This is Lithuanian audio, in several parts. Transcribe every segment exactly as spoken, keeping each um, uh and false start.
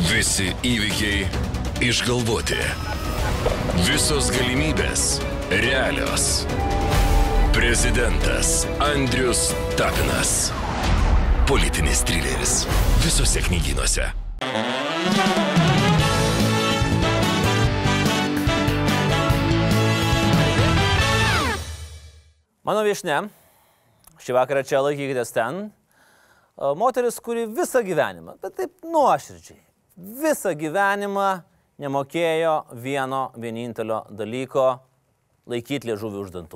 Visi įvykiai išgalvoti. Visos galimybės realios. Prezidentas Andrius Tapinas. Politinis trileris. Visose knygynuose. Mano viešne, šį vakarą čia laikykitės ten, moteris, kuri visą gyvenimą, bet taip nuoširdžiai, visą gyvenimą nemokėjo vieno vienintelio dalyko – laikyti liežuvį už dantų.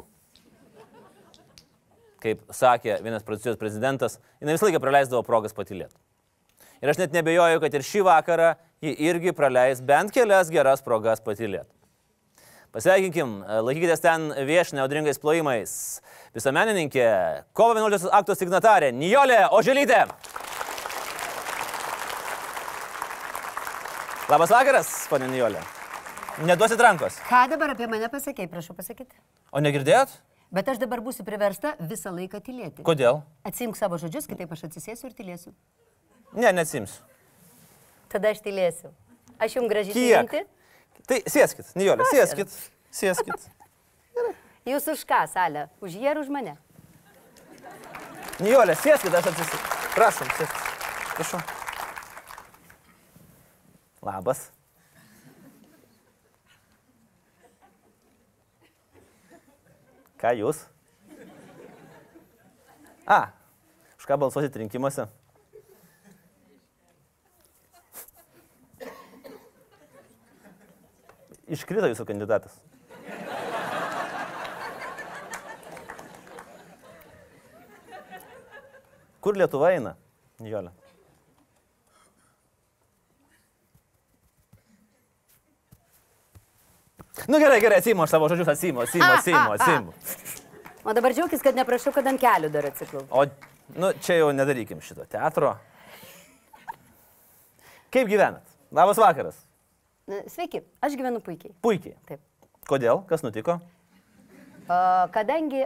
Kaip sakė vienas Prancūzijos prezidentas, jinai visą laiką praleisdavo progas patylėti. Ir aš net nebejoju, kad ir šį vakarą ji irgi praleis bent kelias geras progas patylėti. Pasveikinkim, laikykitės ten viešinę audringais plojimais. Visuomenininkė, kovo vienuoliktosios akto signatarė Nijolė Oželytė. Labas vakaras, ponė Nijolė. Neduosit rankos. Ką dabar apie mane pasakei, prašau pasakyti? O negirdėjot? Bet aš dabar būsiu priversta visą laiką tylėti. Kodėl? Atsiimk savo žodžius, kitaip aš atsisėsiu ir tylėsiu. Ne, neatsimsiu. Tada aš tylėsiu. Aš jums gražiai tylinti. Tai sėskit, Nijolė, sėskit, sėskit. Jūs už ką, Salė? Už jį ar už mane? Nijolė, sėskit, aš atsisėsiu. Prašom, sėskit. Prašau. Labas. Ką jūs? A, už ką balsuosit rinkimuose? Iškrito jūsų kandidatas. Kur Lietuva eina, Nijolė? Nu gerai, gerai, atsiimu aš savo žodžius, atsiimu, atsiimu, atsiimu, atsiimu. O dabar džiaukis, kad neprašau, kad ant kelių dar atsiklau. O, nu, čia jau nedarykim šito teatro. Kaip gyvenat? Labas vakaras. Sveiki, aš gyvenu puikiai. Puikiai? Taip. Kodėl? Kas nutiko? Kadangi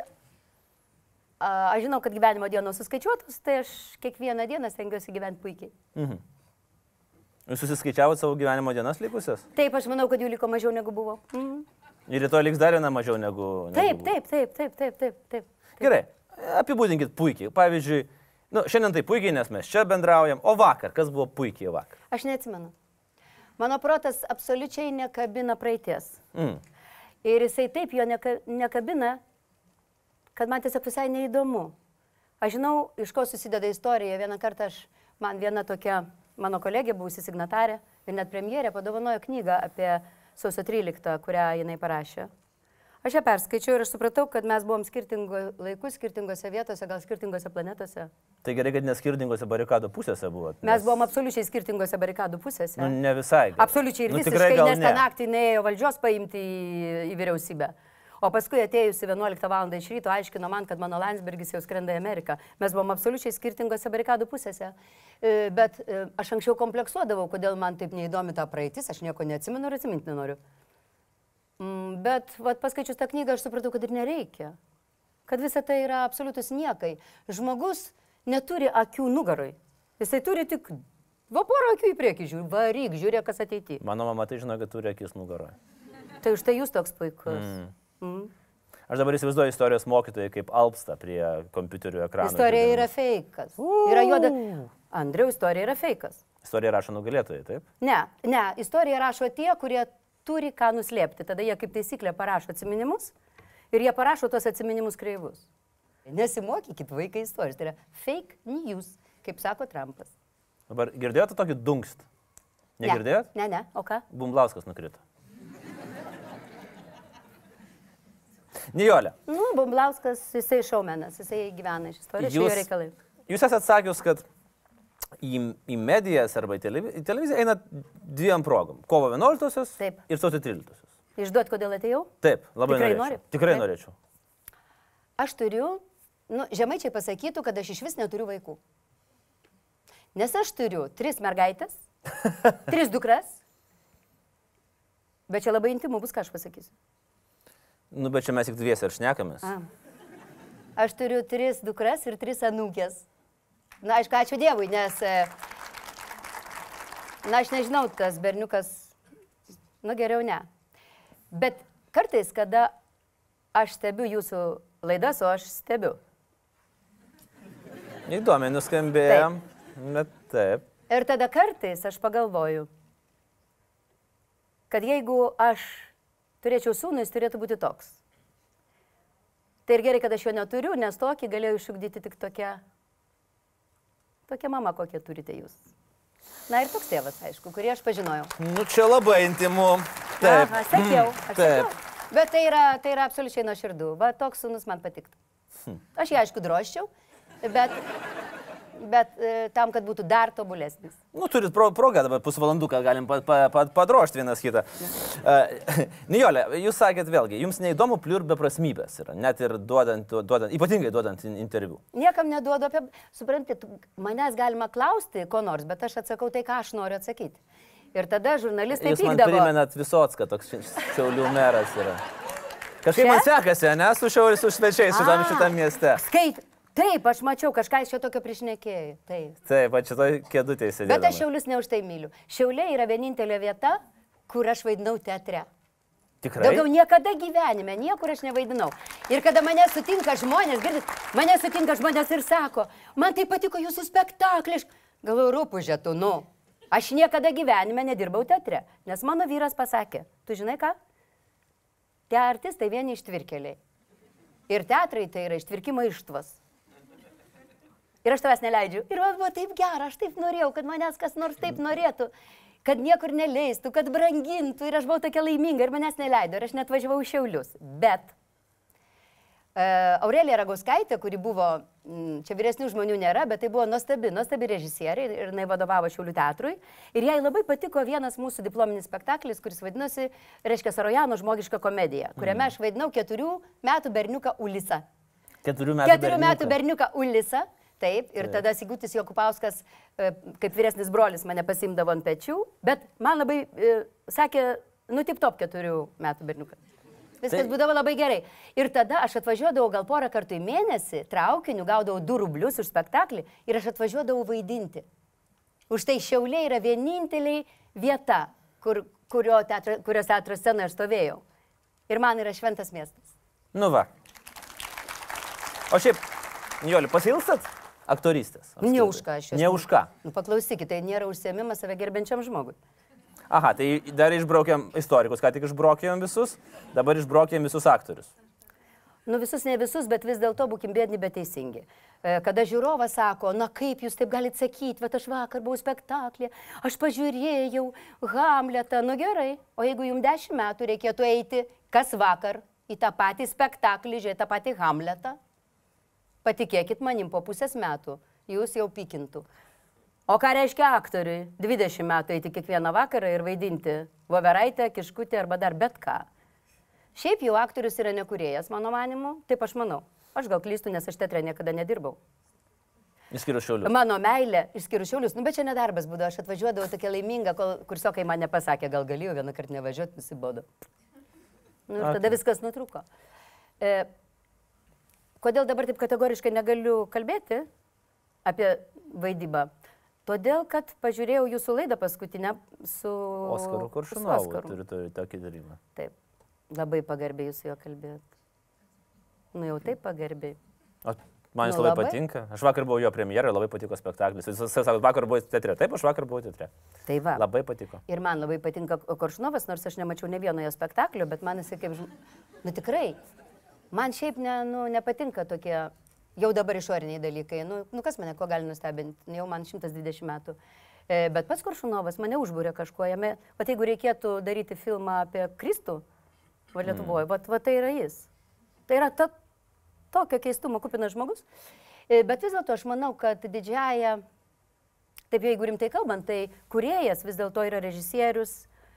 aš žinau, kad gyvenimo dienos suskaičiuotos, tai aš kiekvieną dieną stengiuosi gyventi puikiai. Mhm. Jūs susiskaičiavot savo gyvenimo dienas likusias? Taip, aš manau, kad jų liko mažiau negu buvo. Mhm. Ir rytoj liks dar viena mažiau negu... Taip, taip, taip, taip, taip, taip, taip. Gerai, apibūdinkit puikiai. Pavyzdžiui, nu, šiandien tai puikiai, nes mes čia bendraujam, o vakar, kas buvo puikiai vakar? Aš neatsimenu. Mano protas absoliučiai nekabina praeities. Mm. Ir jisai taip jo neka, nekabina, kad man tiesiog visai neįdomu. Aš žinau, iš ko susideda istorija. Vieną kartą aš, man viena tokia mano kolegė, buvusi signatarė ir net premjerė, padovanojo knygą apie sausio tryliktą, kurią jinai parašė. Aš ją perskaičiau ir aš supratau, kad mes buvom skirtingų laikų, skirtingose vietose, gal skirtingose planetose. Tai gerai, kad ne skirtingose barikadų pusėse buvo. Nes... Mes buvom absoliučiai skirtingose barikadų pusėse. Nu, ne visai. Gal. Absoliučiai ir nu, visiškai, nes tą naktį neėjo valdžios paimti į, į vyriausybę. O paskui atėjusi vienuoliktą valandą iš ryto aiškino man, kad mano Landsbergis jau skrenda į Ameriką. Mes buvom absoliučiai skirtingose barikadų pusėse. Bet aš anksčiau kompleksuodavau, kodėl man taip neįdomi ta praeitis, aš nieko neatsimenu ir atsiminti nenoriu. Bet vat, paskaičius tą knygą aš supratau, kad ir nereikia. Kad visa tai yra absoliutus niekai. Žmogus neturi akių nugaroj. Jisai turi tik va porą akių į priekį, žiūri, varyk, žiūrė, kas ateity. Mano mama tai žino, kad turi akis nugaroj. Tai už tai jūs toks puikus. Mm. Mm. Aš dabar įsivaizduoju istorijos mokytojai, kaip alpsta prie kompiuterių ekranų. Istorija yra feikas. Yra juoda... Andriau, istorija yra feikas. Istorija rašo nugalėtojai, taip? Ne, ne, istorija rašo tie, kurie turi ką nuslėpti. Tada jie kaip taisyklė parašo atsiminimus ir jie parašo tuos atsiminimus kreivus. Nesimokykit vaikai istorijos, tai yra fake news, kaip sako Trumpas. Dabar girdėjote tokį dungst? Negirdėjot? Ne, ne, o ką? Bumblauskas nukrito. Nijolė. Nu, Bumblauskas, jisai šaumenas, jisai gyvena iš istorijos, šio reikalai. Jūs esat sakius, kad į, į medijas arba į televiziją eina dviem progom. Kovo vienuoliktosios ir sausio tryliktosios. Išduot, kodėl atėjau? Taip, labai Tikrai norėčiau. Nori? Tikrai Taip. norėčiau. Aš turiu, nu, žemaičiai pasakytų, kad aš iš vis neturiu vaikų. Nes aš turiu tris mergaitės, tris dukras, bet čia labai intimu bus, ką aš pasakysiu. Nu, bet čia mes tik dviesi ir šnekamės. A. Aš turiu tris dukras ir tris anūkės. Na, aišku, ačiū Dievui, nes Na, aš nežinau, tas berniukas, nu geriau ne. Bet kartais, kada aš stebiu jūsų laidas, o aš stebiu. Įdomiai nuskambėjo, bet taip. Ir tada kartais aš pagalvoju, kad jeigu aš turėčiau sūnų, jis turėtų būti toks. Tai ir gerai, kad aš jo neturiu, nes tokį galėjau išugdyti tik tokia, tokia mama, kokią turite jūs. Na ir toks tėvas, aišku, kurį aš pažinojau. Nu, čia labai intimu. Taip. Aha, sakiau, aš Taip. sakiau. Bet tai yra, tai yra absoliučiai nuoširdų. Va, toks sūnus man patiktų. Aš jį, aišku, droščiau, bet, bet e, tam, kad būtų dar tobulesnis. Nu, turit pro, progą dabar pusvalanduką galim pa, pa, pa, padrošti vienas kitą. Uh, Nijolė, jūs sakėt vėlgi, jums neįdomu pliur beprasmybės yra, net ir duodant, duodant, ypatingai duodant interviu. Niekam neduodu apie... Suprantate, manęs galima klausti ko nors, bet aš atsakau tai, ką aš noriu atsakyti. Ir tada žurnalistai Jūs man pykdavo. primenat Visocką, toks Šiaulių meras yra. Kažkaip Čia? man sekasi, ne, su Šiauliu, su svečiais šitam, A, šitam mieste. Skait. Taip, aš mačiau, kažką iš čia tokio prišnekėjai. Taip. Taip, va šitoj kėdutėje sėdėjau. Bet aš Šiaulius ne už tai myliu. Šiauliai yra vienintelė vieta, kur aš vaidinau teatre. Tikrai? Daugiau niekada gyvenime, niekur aš nevaidinau. Ir kada mane sutinka žmonės, girdit, mane sutinka žmonės ir sako, man tai patiko jūsų spektaklis. Galvoju, rūpužė tu, nu. Aš niekada gyvenime nedirbau teatre, nes mano vyras pasakė, tu žinai ką? Tie artistai vieni ištvirkeliai. Ir teatrai tai yra ištvirkimo ištvas. Ir aš tavęs neleidžiu. Ir man buvo taip gera, aš taip norėjau, kad manęs kas nors taip norėtų, kad niekur neleistų, kad brangintų. Ir aš buvau tokia laiminga ir manęs neleido. Ir aš net važiavau į Šiaulius. Bet uh, Aurelija Ragauskaitė, kuri buvo, mm, čia vyresnių žmonių nėra, bet tai buvo nuostabi, nuostabi režisierė ir jinai vadovavo Šiaulių teatrui. Ir jai labai patiko vienas mūsų diplominis spektaklis, kuris vadinosi, reiškia, Sarojano žmogiška komedija, kuriame aš vaidinau keturių metų berniuką Ulisą. Keturių metų Keturių berniuką. metų berniuką Ulisą. Taip, ir tada Sigutis Jokupauskas, kaip vyresnis brolis, mane pasimdavo ant pečių, bet man labai e, sakė, nu, tip top keturių metų berniukas. Viskas tai būdavo labai gerai. Ir tada aš atvažiuodavau gal porą kartų į mėnesį, traukiniu, gaudavau du rublius už spektaklį ir aš atvažiuodavau vaidinti. Už tai Šiauliai yra vieninteliai vieta, kur, kurio teatro, kurios teatro scenoje aš stovėjau. Ir man yra šventas miestas. Nu va. O šiaip, Nijolė, pasilstat? Aktorystės. Ne už ką aš esu. Ne už ką. Nu, paklausykit, tai nėra užsiėmimas save gerbiančiam žmogui. Aha, tai dar išbraukėm istorikus, ką tik išbraukėm visus, dabar išbraukėm visus aktorius. Nu visus ne visus, bet vis dėlto būkim bėdni, bet teisingi. Kada žiūrovas sako, na kaip jūs taip galite sakyti, bet aš vakar buvau spektaklį, aš pažiūrėjau Hamletą, nu gerai, o jeigu jums dešimt metų reikėtų eiti kas vakar į tą patį spektaklį, žiūrėti tą patį Hamletą, patikėkit manim, po pusės metų jūs jau pykintų. O ką reiškia aktoriui? dvidešimt metų eiti kiekvieną vakarą ir vaidinti voveraitę, kiškutį arba dar bet ką. Šiaip jau aktorius yra nekūrėjas, mano manimu, taip aš manau. Aš gal klystu, nes aš teatre niekada nedirbau. Išskyrus Šiaulius. Mano meilė, išskyrus Šiaulius, nu bet čia nedarbas būdavo, aš atvažiuodavau tokia laiminga, kol kursiokai man nepasakė, gal galėjau vieną kartą nevažiuoti, nusibodo. Nu ir tada okay. Viskas nutruko. E, Kodėl dabar taip kategoriškai negaliu kalbėti apie vaidybą? Todėl, kad pažiūrėjau jūsų laidą paskutinę su Oskaru Koršunovu. Turiu, turiu tokį darimą. Taip, labai pagarbiai jūs su juo kalbėt. Nu jau taip pagarbiai. O man jis Nu, labai, labai. patinka. Aš vakar buvau jo premjerai, labai patiko spektaklis. Jūs sakot, vakar buvau teatre. Taip, aš vakar buvau teatre. Tai va. Labai patiko. Ir man labai patinka Koršunovas, nors aš nemačiau ne vienoje spektaklio, bet man jisai kaip... žm- Nu tikrai. Man šiaip ne, nu, nepatinka tokie jau dabar išoriniai dalykai. Nu, nu kas mane, ko gali nustebinti? Jau man šimtas dvidešimt metų. E, bet pats Koršunovas mane užbūrė kažkuo jame. O jeigu reikėtų daryti filmą apie Kristų, va Lietuvoje, mm. va, va tai yra jis. Tai yra ta, tokio keistumo kupinas žmogus. E, bet vis dėlto aš manau, kad didžiaja, taip jeigu rimtai kalbant, tai kūrėjas vis dėlto yra režisierius,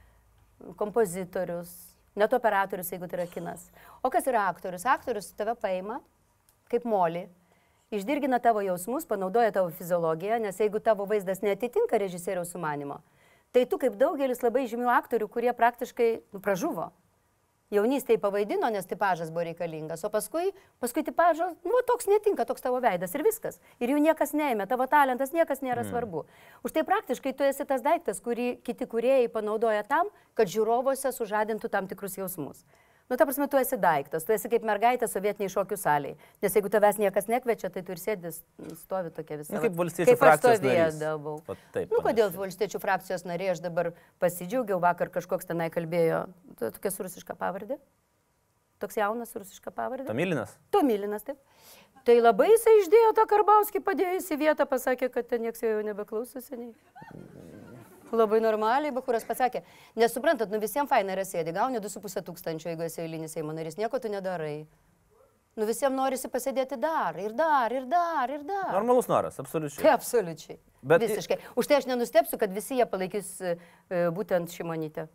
kompozitorius, net operatorius, jeigu tai yra kinas. O kas yra aktorius? Aktorius tave paima kaip molį, išdirgina tavo jausmus, panaudoja tavo fiziologiją, nes jeigu tavo vaizdas neatitinka režisieriaus sumanimo, tai tu kaip daugelis labai žymių aktorių, kurie praktiškai nu, pražuvo. Jaunystėje pavaidino, nes tipažas buvo reikalingas, o paskui, paskui tipažas, nu, toks netinka, toks tavo veidas ir viskas. Ir jų niekas neėmė, tavo talentas niekas nėra mm. svarbu. Už tai praktiškai tu esi tas daiktas, kurį kiti kūrėjai panaudoja tam, kad žiūrovose sužadintų tam tikrus jausmus. Nu, ta prasme, tu esi daiktas, tu esi kaip mergaitė sovietiniai šokių saliai. Nes jeigu tavęs niekas nekviečia, tai tu ir sėdis, stovi tokia visą. Nu, kaip valstiečių frakcijos narys. Taip, nu, kodėl valstiečių frakcijos nariai, aš dabar pasidžiaugiau, vakar kažkoks tenai kalbėjo, tokia rusiška pavardė. Toks jaunas rusiška pavardė. Tomilinas? Tomilinas, taip. Tai labai jisai išdėjo tą Karbauskį, padėjo į vietą, pasakė, kad ten nieks jau nebeklauso seniai. Labai normaliai, Bakuras pasakė, nesuprantat, nu visiems faina yra sėdi, gauni du su pusė tūkstančio, jeigu esi eilinis Seimo narys, nieko tu nedarai. Nu visiems norisi pasėdėti dar, ir dar, ir dar, ir dar. Normalus noras, absoliučiai. Tai absoliučiai. Bet... Visiškai. Už tai aš nenustepsiu, kad visi jie palaikys e, būtent Šimonytę.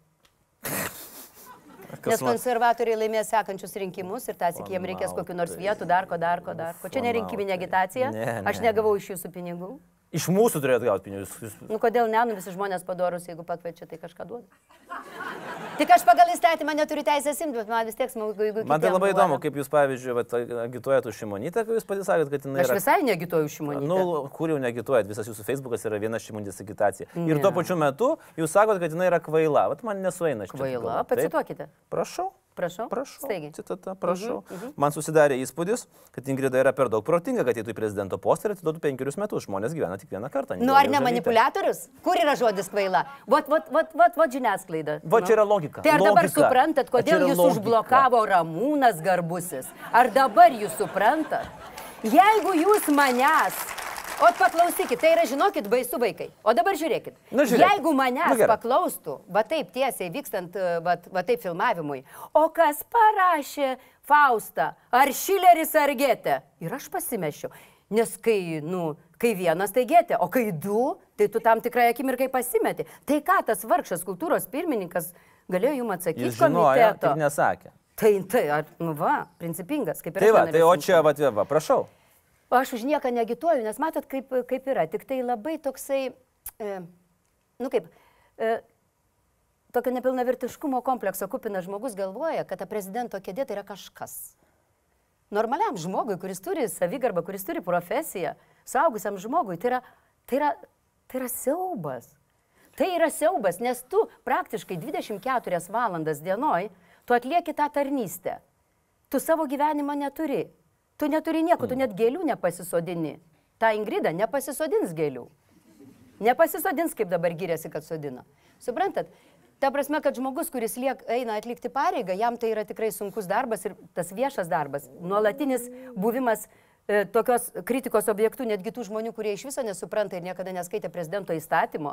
Nes konservatoriai laimės sekančius rinkimus ir tas iki jiems reikės kokių nors vietų, dar ko, dar ko, dar ko. Čia ne rinkiminė agitacija, ne, ne. Aš negavau iš jūsų pinigų. Iš mūsų turėtų gauti pinigus. Jūs... Nu kodėl ne, nu visi žmonės padorus, jeigu pakviečia, tai kažką duoda. Tik aš pagal įstatymą neturiu teisės imti, bet man vis tiek smagu, jeigu... Man tai labai įdomu, kaip jūs, pavyzdžiui, vat, agituojat už Šimonytę, kai jūs patys sakėt, kad jinai yra... Aš visai neagituoju Šimonytę. Nu, kur jau neagituojat, visas jūsų Facebookas yra viena Šimonytės agitacija. Ne. Ir tuo pačiu metu jūs sakot, kad jinai yra kvaila. Vat man nesueina šitą. Kvaila, pacituokite. Prašau. Prašau. Prašau. Staigiai. Citata, prašau. Uh -huh, uh -huh. Man susidarė įspūdis, kad Ingrida yra per daug protinga, kad eitų į prezidento postą ir atiduotų penkerius metus. Žmonės gyvena tik vieną kartą. Nu, ar ne manipuliatorius? Kur yra žodis kvaila? Vat, vat, vat, vat, vat žiniasklaida. Va, čia yra logika. Tai ar logika. dabar suprantat, kodėl jūs logika. užblokavo Ramūnas Garbusis? Ar dabar jūs suprantat? Jeigu jūs manęs... O paklausykit, tai yra, žinokit, baisu vaikai. O dabar žiūrėkit. Nu, žiūrėk. Jeigu manęs nu, paklaustų, va taip tiesiai vykstant, va, va taip filmavimui, o kas parašė Faustą, ar Šileris, ar Gėtė? Ir aš pasimeščiau. Nes kai, nu, kai vienas, tai Gėtė, o kai du, tai tu tam tikrai akimirkai pasimeti. Tai ką tas vargšas kultūros pirmininkas galėjo jums atsakyti Jis žinojo, komiteto? tik nesakė. Tai, tai, ar, nu va, principingas, kaip ir tai va, tai o čia, va, va, prašau. O aš už nieką neagituoju, nes matot, kaip, kaip yra. Tik tai labai toksai, e, nu kaip, e, tokio nepilnavertiškumo komplekso kupinas žmogus galvoja, kad ta prezidento kėdė tai yra kažkas. Normaliam žmogui, kuris turi savigarbą, kuris turi profesiją, saugusiam žmogui, tai yra, tai yra, tai yra siaubas. Tai yra siaubas, nes tu praktiškai dvidešimt keturias valandas dienoj, tu atlieki tą tarnystę. Tu savo gyvenimą neturi. Tu neturi nieko, tu net gėlių nepasisodini. Ta Ingrida nepasisodins gėlių. Nepasisodins, kaip dabar gyrėsi, kad sodina. Suprantat? Ta prasme, kad žmogus, kuris liek, eina atlikti pareigą, jam tai yra tikrai sunkus darbas ir tas viešas darbas, nuolatinis buvimas e, tokios kritikos objektų, netgi tų žmonių, kurie iš viso nesupranta ir niekada neskaitė prezidento įstatymo.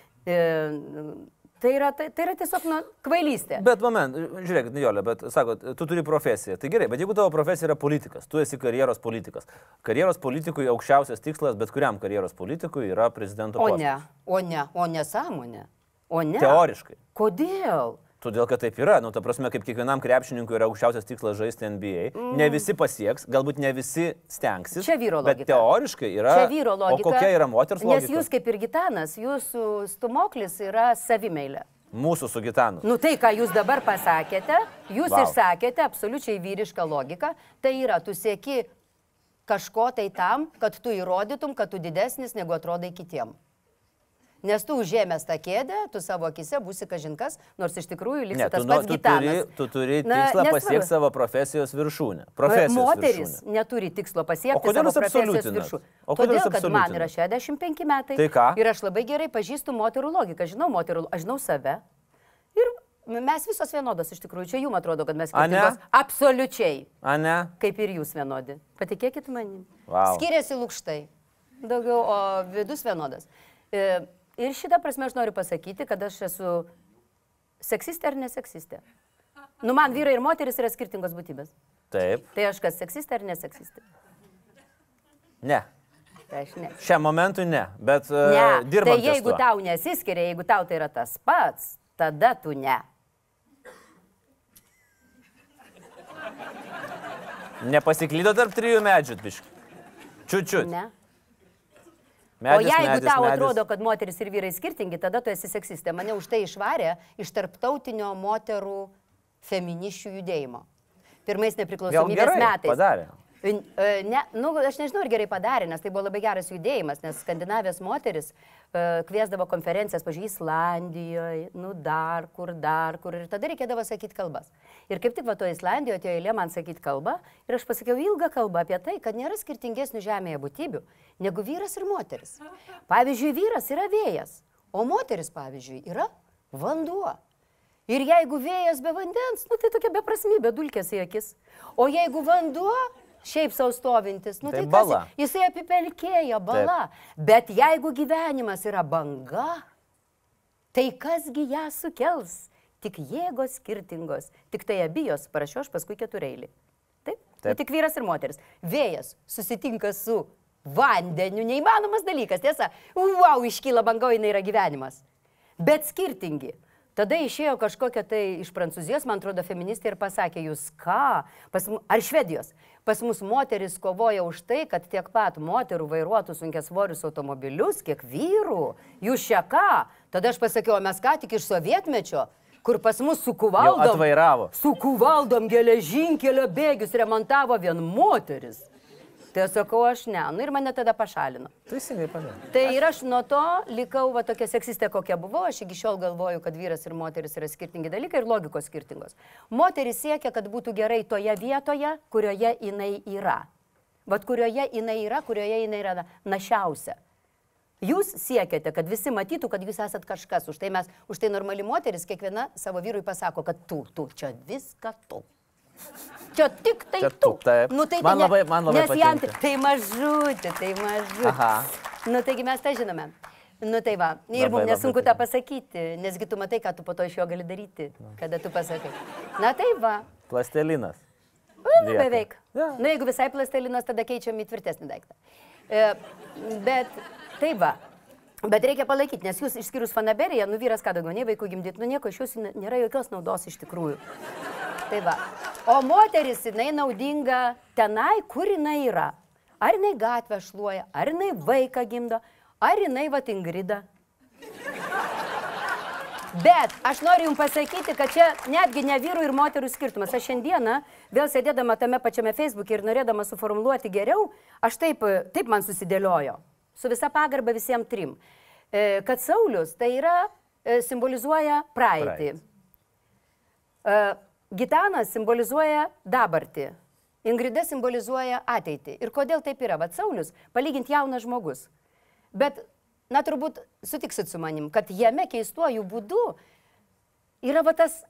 E, Tai yra, tai, tai yra tiesiog nu, kvailystė. Bet moment, žiūrėk, Nijolė, bet sakot, tu turi profesiją. Tai gerai, bet jeigu tavo profesija yra politikas, tu esi karjeros politikas. Karjeros politikui aukščiausias tikslas, bet kuriam karjeros politikui yra prezidento postas. O ne, o ne, o nesąmonė. O ne. Teoriškai. Kodėl? Todėl, kad taip yra. Nu, ta prasme, kaip kiekvienam krepšininkui yra aukščiausias tikslas žaisti N B A. Mm. Ne visi pasieks, galbūt ne visi stengsis. Čia vyro logika. Bet teoriškai yra. Čia vyro logika. O kokia yra moters logika? Nes jūs kaip ir Gitanas, jūsų stumoklis yra savimeilė. Mūsų su Gitanu. Nu tai, ką jūs dabar pasakėte, jūs wow. išsakėte absoliučiai vyrišką logiką. Tai yra, tu sieki kažko tai tam, kad tu įrodytum, kad tu didesnis negu atrodai kitiem. Nes tu užėmęs tą kėdę, tu savo akise būsi kažinkas, nors iš tikrųjų liksi ne, tas pats Gitanas. Tu turi, tu turi tikslą pasiekti savo profesijos viršūnę. Profesijos Moteris viršūnę. neturi tikslo pasiekti savo profesijos viršūnę. Todėl, kad man yra šešiasdešimt penki metai. Tai ką? Ir aš labai gerai pažįstu moterų logiką. Žinau moterų, aš žinau save. Ir mes visos vienodos iš tikrųjų. Čia jums atrodo, kad mes skirtingos. Absoliučiai. A ne? Kaip ir jūs vienodi. Patikėkit manim. Wow. Skiriasi lukštai. Daugiau, o vidus vienodas. E, Ir šitą prasme aš noriu pasakyti, kad aš esu seksistė ar neseksistė. Nu, man vyrai ir moteris yra skirtingos būtybės. Taip. Tai aš kas, seksistė ar neseksistė? Ne. Tai aš ne. Šiam momentui ne, bet uh, ne. dirbam Tai jeigu tau nesiskiria, jeigu tau tai yra tas pats, tada tu ne. Nepasiklydo tarp trijų medžių, biškai. Čiut-čiut. Ne. Medis, o jeigu medis, tau medis. atrodo, kad moteris ir vyrai skirtingi, tada tu esi seksistė. Mane už tai išvarė iš tarptautinio moterų feminiščių judėjimo. Pirmais nepriklausomybės metais. Padarė. Ne, nu, aš nežinau, ar gerai padarė, nes tai buvo labai geras judėjimas, nes Skandinavijos moteris uh, kviesdavo konferencijas, pažiūrėjau, Islandijoje, nu dar kur, dar kur, ir tada reikėdavo sakyti kalbas. Ir kaip tik va to Islandijoje atėjo eilė man sakyti kalbą, ir aš pasakiau ilgą kalbą apie tai, kad nėra skirtingesnių žemėje būtybių negu vyras ir moteris. Pavyzdžiui, vyras yra vėjas, o moteris, pavyzdžiui, yra vanduo. Ir jeigu vėjas be vandens, nu tai tokia beprasmybė, dulkės į akis. O jeigu vanduo, šiaip savo stovintis, nu tai, tai kas, jisai apipelkėja, bala. Taip. Bet jeigu gyvenimas yra banga, tai kasgi ją sukels? Tik jėgos skirtingos, tik tai abijos, parašiau aš paskui ketureilį. Taip? Taip. Nu, tik vyras ir moteris. Vėjas susitinka su vandeniu, neįmanomas dalykas, tiesa. Wow, iškyla banga, jinai yra gyvenimas. Bet skirtingi. Tada išėjo kažkokia tai iš Prancūzijos, man atrodo, feministė ir pasakė, jūs ką? Pas, ar Švedijos? Pas mus moteris kovoja už tai, kad tiek pat moterų vairuotų sunkiasvorius automobilius, kiek vyrų. Jūs čia ką? Tada aš pasakiau, mes ką tik iš sovietmečio, kur pas mus su kuvaldom, su kuvaldom geležinkelio bėgius remontavo vien moteris. Tai sakau, aš ne. Nu ir mane tada pašalino. Teisingai padarė. Tai ir aš nuo to likau va, tokia seksistė, kokia buvau. Aš iki šiol galvoju, kad vyras ir moteris yra skirtingi dalykai ir logikos skirtingos. Moteris siekia, kad būtų gerai toje vietoje, kurioje jinai yra. Vat kurioje jinai yra, kurioje jinai yra našiausia. Jūs siekiate, kad visi matytų, kad jūs esat kažkas. Už tai, mes, už tai normali moteris kiekviena savo vyrui pasako, kad tu, tu, čia viską tu. Čia tik tai čia tu. Taip. Nu, tai man, tai labai, man labai patinka. Jam, tai mažutė, tai mažutė. Aha. Nu, taigi mes tą žinome. Nu, tai va. Ir mums nesunku tą pasakyti, nesgi tu matai, ką tu po to iš jo gali daryti, kada tu pasakai. Na, tai va. Plastelinas. Nu, beveik. Ja. Nu, jeigu visai plastelinas, tada keičiam į tvirtesnį daiktą. E, bet, tai va. Bet reikia palaikyti, nes jūs išskyrus fanaberiją, nu, vyras ką daugiau, nei vaikų gimdyti, nu, nieko iš jūsų nėra jokios naudos iš tikrųjų. Tai va. O moteris, jinai naudinga tenai, kur jinai yra. Ar jinai gatvę šluoja, ar jinai vaiką gimdo, ar jinai vat Ingrida. Bet aš noriu jums pasakyti, kad čia netgi ne vyrų ir moterų skirtumas. Aš šiandieną, vėl sėdėdama tame pačiame Facebook'e ir norėdama suformuluoti geriau, aš taip, taip man susidėliojo. Su visa pagarba visiems trim. Kad Saulius tai yra, simbolizuoja praeitį. Praeit. Gitanas simbolizuoja dabartį, Ingrida simbolizuoja ateitį. Ir kodėl taip yra? Vat Saulius, palyginti jaunas žmogus. Bet, na, turbūt sutiksit su manim, kad jame keistuoju būdu yra va tas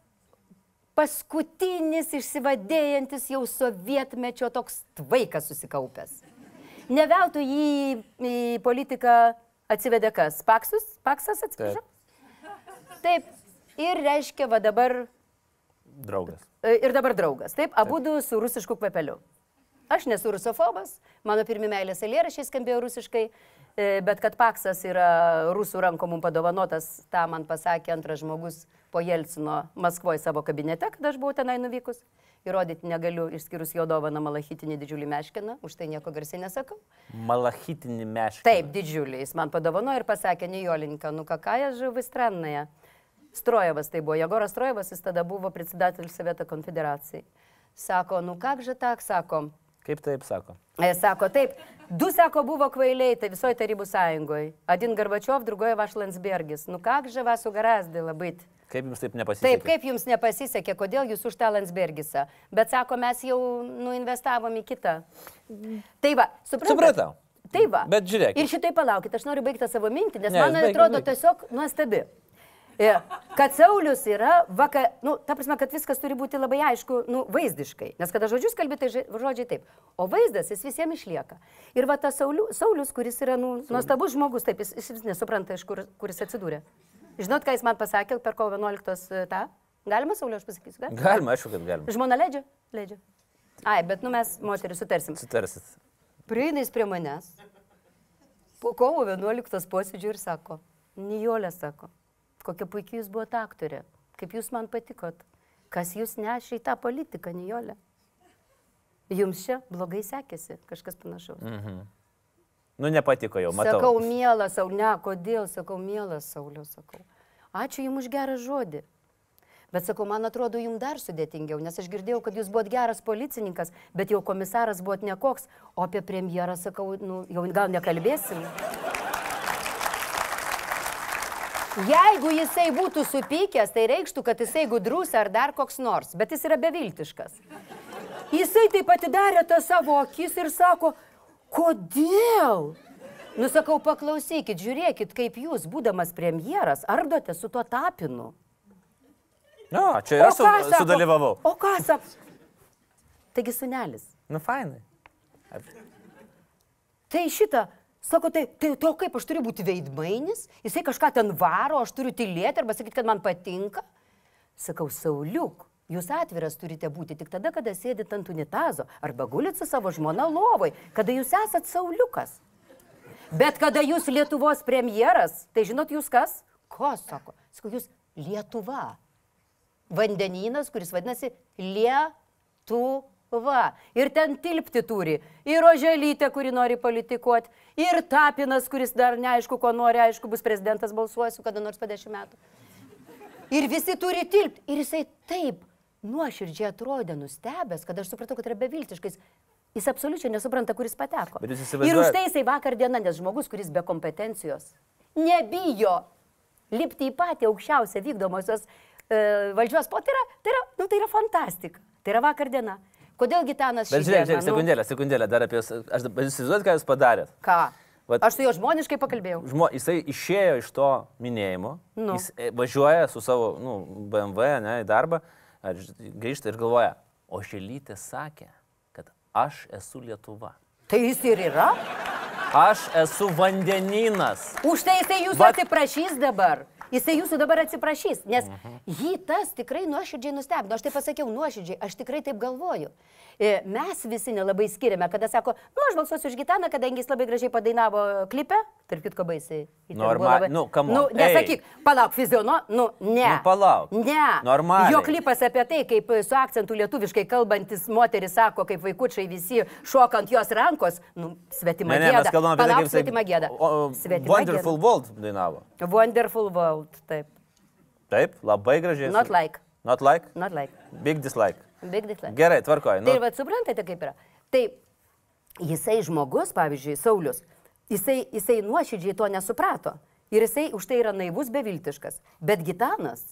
paskutinis išsivadėjantis jau sovietmečio toks tvaikas susikaupęs. Ne veltui jį į politiką atsivedė kas? Paksus? Paksas atsiprašau? Taip. Taip. Ir reiškia, va dabar draugas. Ir dabar draugas. Taip, abudu su rusišku kvepeliu. Aš nesu rusofobas, mano pirmi meilės eilėraščiai skambėjo rusiškai, bet kad Paksas yra rusų ranko mums padovanotas, tą man pasakė antras žmogus po Jelcino Maskvoje savo kabinete, kada aš buvau tenai nuvykus. Įrodyti negaliu, išskyrus jo dovaną malachitinį didžiulį meškiną, už tai nieko garsiai nesakau. Malachitinį meškiną? Taip, didžiulį. Jis man padovanojo ir pasakė, Nijolinka, nu kakaja žuvi strannaja. Strojevas tai buvo, Jegoras Strojevas, jis tada buvo председатель Совета Конфедерации. Sako, nu kak že tak, sako. Kaip taip, sako? E, sako, taip, du, sako, buvo kvailiai, tai visoje Tarybų sąjungoje. Adin Gorbačiov, drugoje Vaš Landsbergis. Nu kak že vas ugaраздило быть? Kaip jums taip nepasisekė? Taip, kaip jums nepasisekė, kodėl jūs už tą Landsbergisą? Bet, sako, mes jau nuinvestavom į kitą. Tai va, suprantate? Supratau. Tai va. Bet žiūrėk. Ir šitai palaukit, aš noriu baigti savo mintį, nes ne, man baigit, atrodo baigit. tiesiog nuostabi. Kad Saulius yra, vaka, nu, ta prasme, kad viskas turi būti labai aišku, nu, vaizdiškai. Nes kada žodžius kalbi, tai žodžiai taip. O vaizdas, jis visiems išlieka. Ir va tas Saulius, Saulius kuris yra, nu, nuostabus žmogus, taip, jis, jis nesupranta, iš kur, kur jis atsidūrė. Žinot, ką jis man pasakė per kovo vienuoliktos tą? Galima, Sauliu, aš pasakysiu, gal? Galima, aišku, kad galima. Žmona leidžia? Leidžia. Ai, bet, nu, mes, moterį, sutarsim. Sutarsit. Prieina jis prie manęs. Po kovo vienuoliktos posėdžių ir sako, Nijolė, sako, kokia puikiai jūs buvote aktorė, kaip jūs man patikot, kas jūs nešė į tą politiką, Nijolė. Jums čia blogai sekėsi, kažkas panašaus. Mhm. Nu, nepatiko jau, matau. Sakau, mielas, Sauliau, ne, kodėl, sakau, mielas, Sauliau, sakau. Ačiū jums už gerą žodį. Bet sakau, man atrodo, jums dar sudėtingiau, nes aš girdėjau, kad jūs buvot geras policininkas, bet jau komisaras buvot nekoks, o apie premjerą, sakau, nu, jau gal nekalbėsim. Jeigu jisai būtų supykęs, tai reikštų, kad jisai gudrus ar dar koks nors, bet jis yra beviltiškas. Jisai taip atidarė tą savo akis ir sako, kodėl? Nu, sakau, paklausykit, žiūrėkit, kaip jūs, būdamas premjeras, ardote su tuo Tapinu. Jo, čia ir aš su, sudalyvavau. O ką sako? Taigi sunelis. Nu, fainai. Ar... Tai šitą, sako, tai, tai to kaip aš turiu būti veidmainis, jisai kažką ten varo, aš turiu tylėti arba sakyti, kad man patinka. Sakau, Sauliuk, jūs atviras turite būti tik tada, kada sėdit ant unitazo arba gulit su savo žmona lovoj, kada jūs esat Sauliukas. Bet kada jūs Lietuvos premjeras, tai žinot jūs kas? Ko, sako? Sakau, jūs Lietuva. Vandenynas, kuris vadinasi Lietuva. Ir ten tilpti turi. Ir Oželytė, kuri nori politikuoti. Ir Tapinas, kuris dar neaišku, ko nori, aišku, bus prezidentas, balsuosiu kada nors po dešimt metų. Ir visi turi tilpti. Ir jisai taip nuoširdžiai atrodė nustebęs, kad aš supratau, kad yra beviltiškais. Jis absoliučiai nesupranta, kuris pateko. Įsivaizduoja... Ir už tai jisai vakar diena, nes žmogus, kuris be kompetencijos, nebijo lipti į patį aukščiausią vykdomosios valdžios, po, tai yra, tai yra, nu, tai yra fantastika. Tai yra vakar diena. Kodėl Gitanas šį dieną? Bet žiūrėk, žiūrėk, sekundėlę, sekundėlę, dar apie... Aš įsivaizduoju, ką jūs padarėt. Ką? Vat, aš su jo žmoniškai pakalbėjau. Žmo, jisai išėjo iš to minėjimo, nu. Jis važiuoja su savo nu, B M W, ne, į darbą, grįžta ir galvoja, Oželytė sakė, kad aš esu Lietuva. Tai jis ir yra? Aš esu vandenynas. Už tai jisai jūsų Vat... atsiprašys dabar. Jisai jūsų dabar atsiprašys, nes uh-huh. jį tas tikrai nuoširdžiai nustebino. Aš tai pasakiau nuoširdžiai, aš tikrai taip galvoju. Mes visi nelabai skiriame, kada sako, nu aš balsuosiu už Gitaną, kadangi jis labai gražiai padainavo klipę, tarp kitko baisiai. Normaliai, nu, kam on. Nu, nesakyk, palauk, fiziono, nu, ne. Nu, palauk. Ne. Normaliai. Jo klipas apie tai, kaip su akcentu lietuviškai kalbantis moteris sako, kaip vaikučiai visi šoka ant jos rankos, nu, svetima gėda. Ne, ne, mes kalbame apie palauk, tai, kaip svetima gėda. Svetima Wonderful gėda. World dainavo. Wonderful World, taip. Taip, labai gražiai. Not like. Not like? Not like. Big dislike. Big dislike. Gerai, tvarkoj. Nu. Tai va, suprantate, kaip yra. Tai jisai žmogus, pavyzdžiui, Saulius, jisai, jisai nuoširdžiai to nesuprato. Ir jisai už tai yra naivus, beviltiškas. Bet Gitanas,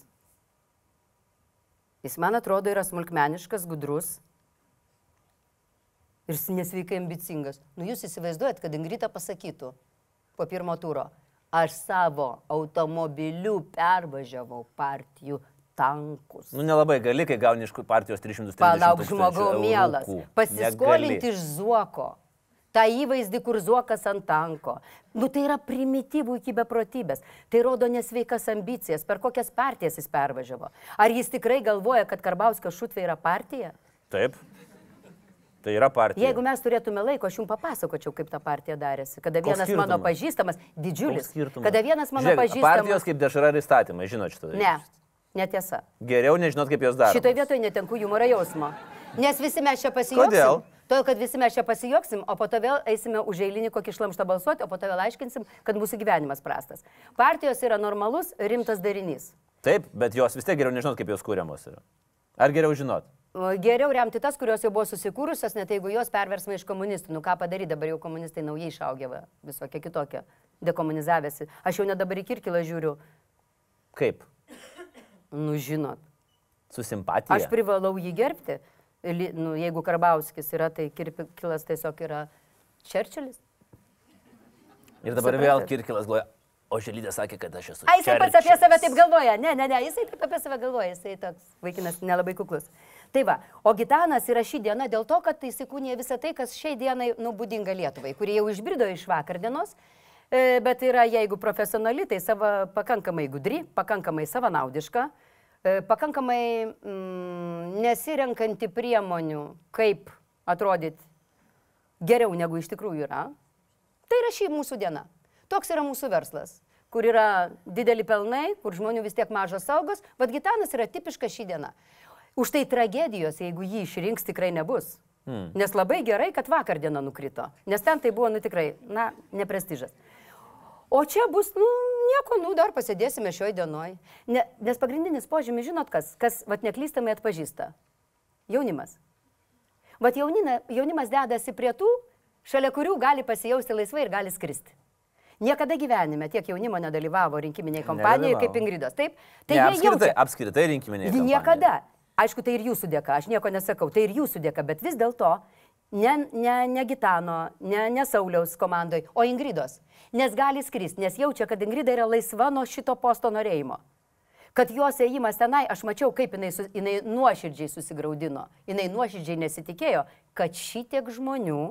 jis, man atrodo, yra smulkmeniškas, gudrus ir nesveikai ambicingas. Nu, jūs įsivaizduojat, kad Ingrida pasakytų po pirmo turo, aš savo automobiliu pervažiavau partijų tankus. Nu, nelabai gali, kai gauni iš partijos tris šimtus trisdešimt Palauk, tūkstančių žmogau mielas. eurų. Pasiskolinti Negali. iš Zuoko. Ta įvaizdį, kur Zuokas ant tanko. Nu, tai yra primityvų iki beprotybės. Tai rodo nesveikas ambicijas. Per kokias partijas jis pervažiavo? Ar jis tikrai galvoja, kad Karbauskio šutvė yra partija? Taip. Tai yra partija. Jeigu mes turėtume laiko, aš jums papasakočiau, kaip ta partija darėsi. Kada vienas mano pažįstamas, didžiulis, kada vienas mano Žiūrėk, pažįstamas... Partijos kaip dešra ir įstatymai, žinot šitą. Ne, netiesa. Geriau nežinot, kaip jos daro. Šitoje vietoje netenku humoro jausmo. Nes visi mes čia pasijuoksim. Kodėl? Todėl, kad visi mes čia pasijuoksim, o po to vėl eisime už eilinį kokį šlamštą balsuoti, o po to vėl aiškinsim, kad mūsų gyvenimas prastas. Partijos yra normalus, rimtas darinys. Taip, bet jos vis tiek geriau nežinot, kaip jos kūriamos yra. Ar geriau žinot? Geriau remti tas, kurios jau buvo susikūrusios, net jeigu jos perversma iš komunistų. Nu ką padaryti, dabar jau komunistai naujai išaugė, va, visokie kitokie, dekomunizavėsi. Aš jau net dabar į Kirkilą žiūriu. Kaip? Nu žinot. Su simpatija? Aš privalau jį gerbti. Nu, jeigu Karbauskis yra, tai Kirkilas tiesiog yra Čerčilis. Ir dabar Supratė. Vėl Kirkilas galvoja, Oželytė sakė, kad aš esu Čerčilis. A, jisai pats apie save taip galvoja. Ne, ne, ne, jisai taip apie save galvoja. Jisai toks vaikinas nelabai kuklus. Tai va, o Gitanas yra šį dieną dėl to, kad tai įsikūnė visą tai, kas šiai dienai nubūdinga Lietuvai, kurie jau išbrido iš vakar dienos, bet yra, jeigu profesionali, tai sava, pakankamai gudri, pakankamai savanaudiška, pakankamai mm, nesirenkanti priemonių, kaip atrodyti geriau negu iš tikrųjų yra. Tai yra šį mūsų diena. Toks yra mūsų verslas, kur yra dideli pelnai, kur žmonių vis tiek mažos saugos, bet Gitanas yra tipiška šį dieną. Už tai tragedijos, jeigu jį išrinks, tikrai nebus. Hmm. Nes labai gerai, kad vakar diena nukrito. Nes ten tai buvo, nu tikrai, na, neprestižas. O čia bus, nu, nieko, nu, dar pasėdėsime šioj dienoj. Ne, nes pagrindinis požymis, žinot kas, kas, vat neklystamai atpažįsta. Jaunimas. Vat jaunina, jaunimas dedasi prie tų, šalia kurių gali pasijausti laisvai ir gali skristi. Niekada gyvenime tiek jaunimo nedalyvavo rinkiminiai kompanijoje kaip Ingridos. Taip? Tai ne, apskritai, jaučia... apskritai rinkiminiai kompanijoje. Niekada. Aišku, tai ir jūsų dėka, aš nieko nesakau, tai ir jūsų dėka, bet vis dėlto ne, ne, ne Gitano, ne, ne Sauliaus komandoj, o Ingridos. Nes gali skristi, nes jaučia, kad Ingrida yra laisva nuo šito posto norėjimo. Kad jos ėjimas tenai, aš mačiau, kaip jinai, jinai nuoširdžiai susigraudino. Jinai nuoširdžiai nesitikėjo, kad šitiek žmonių,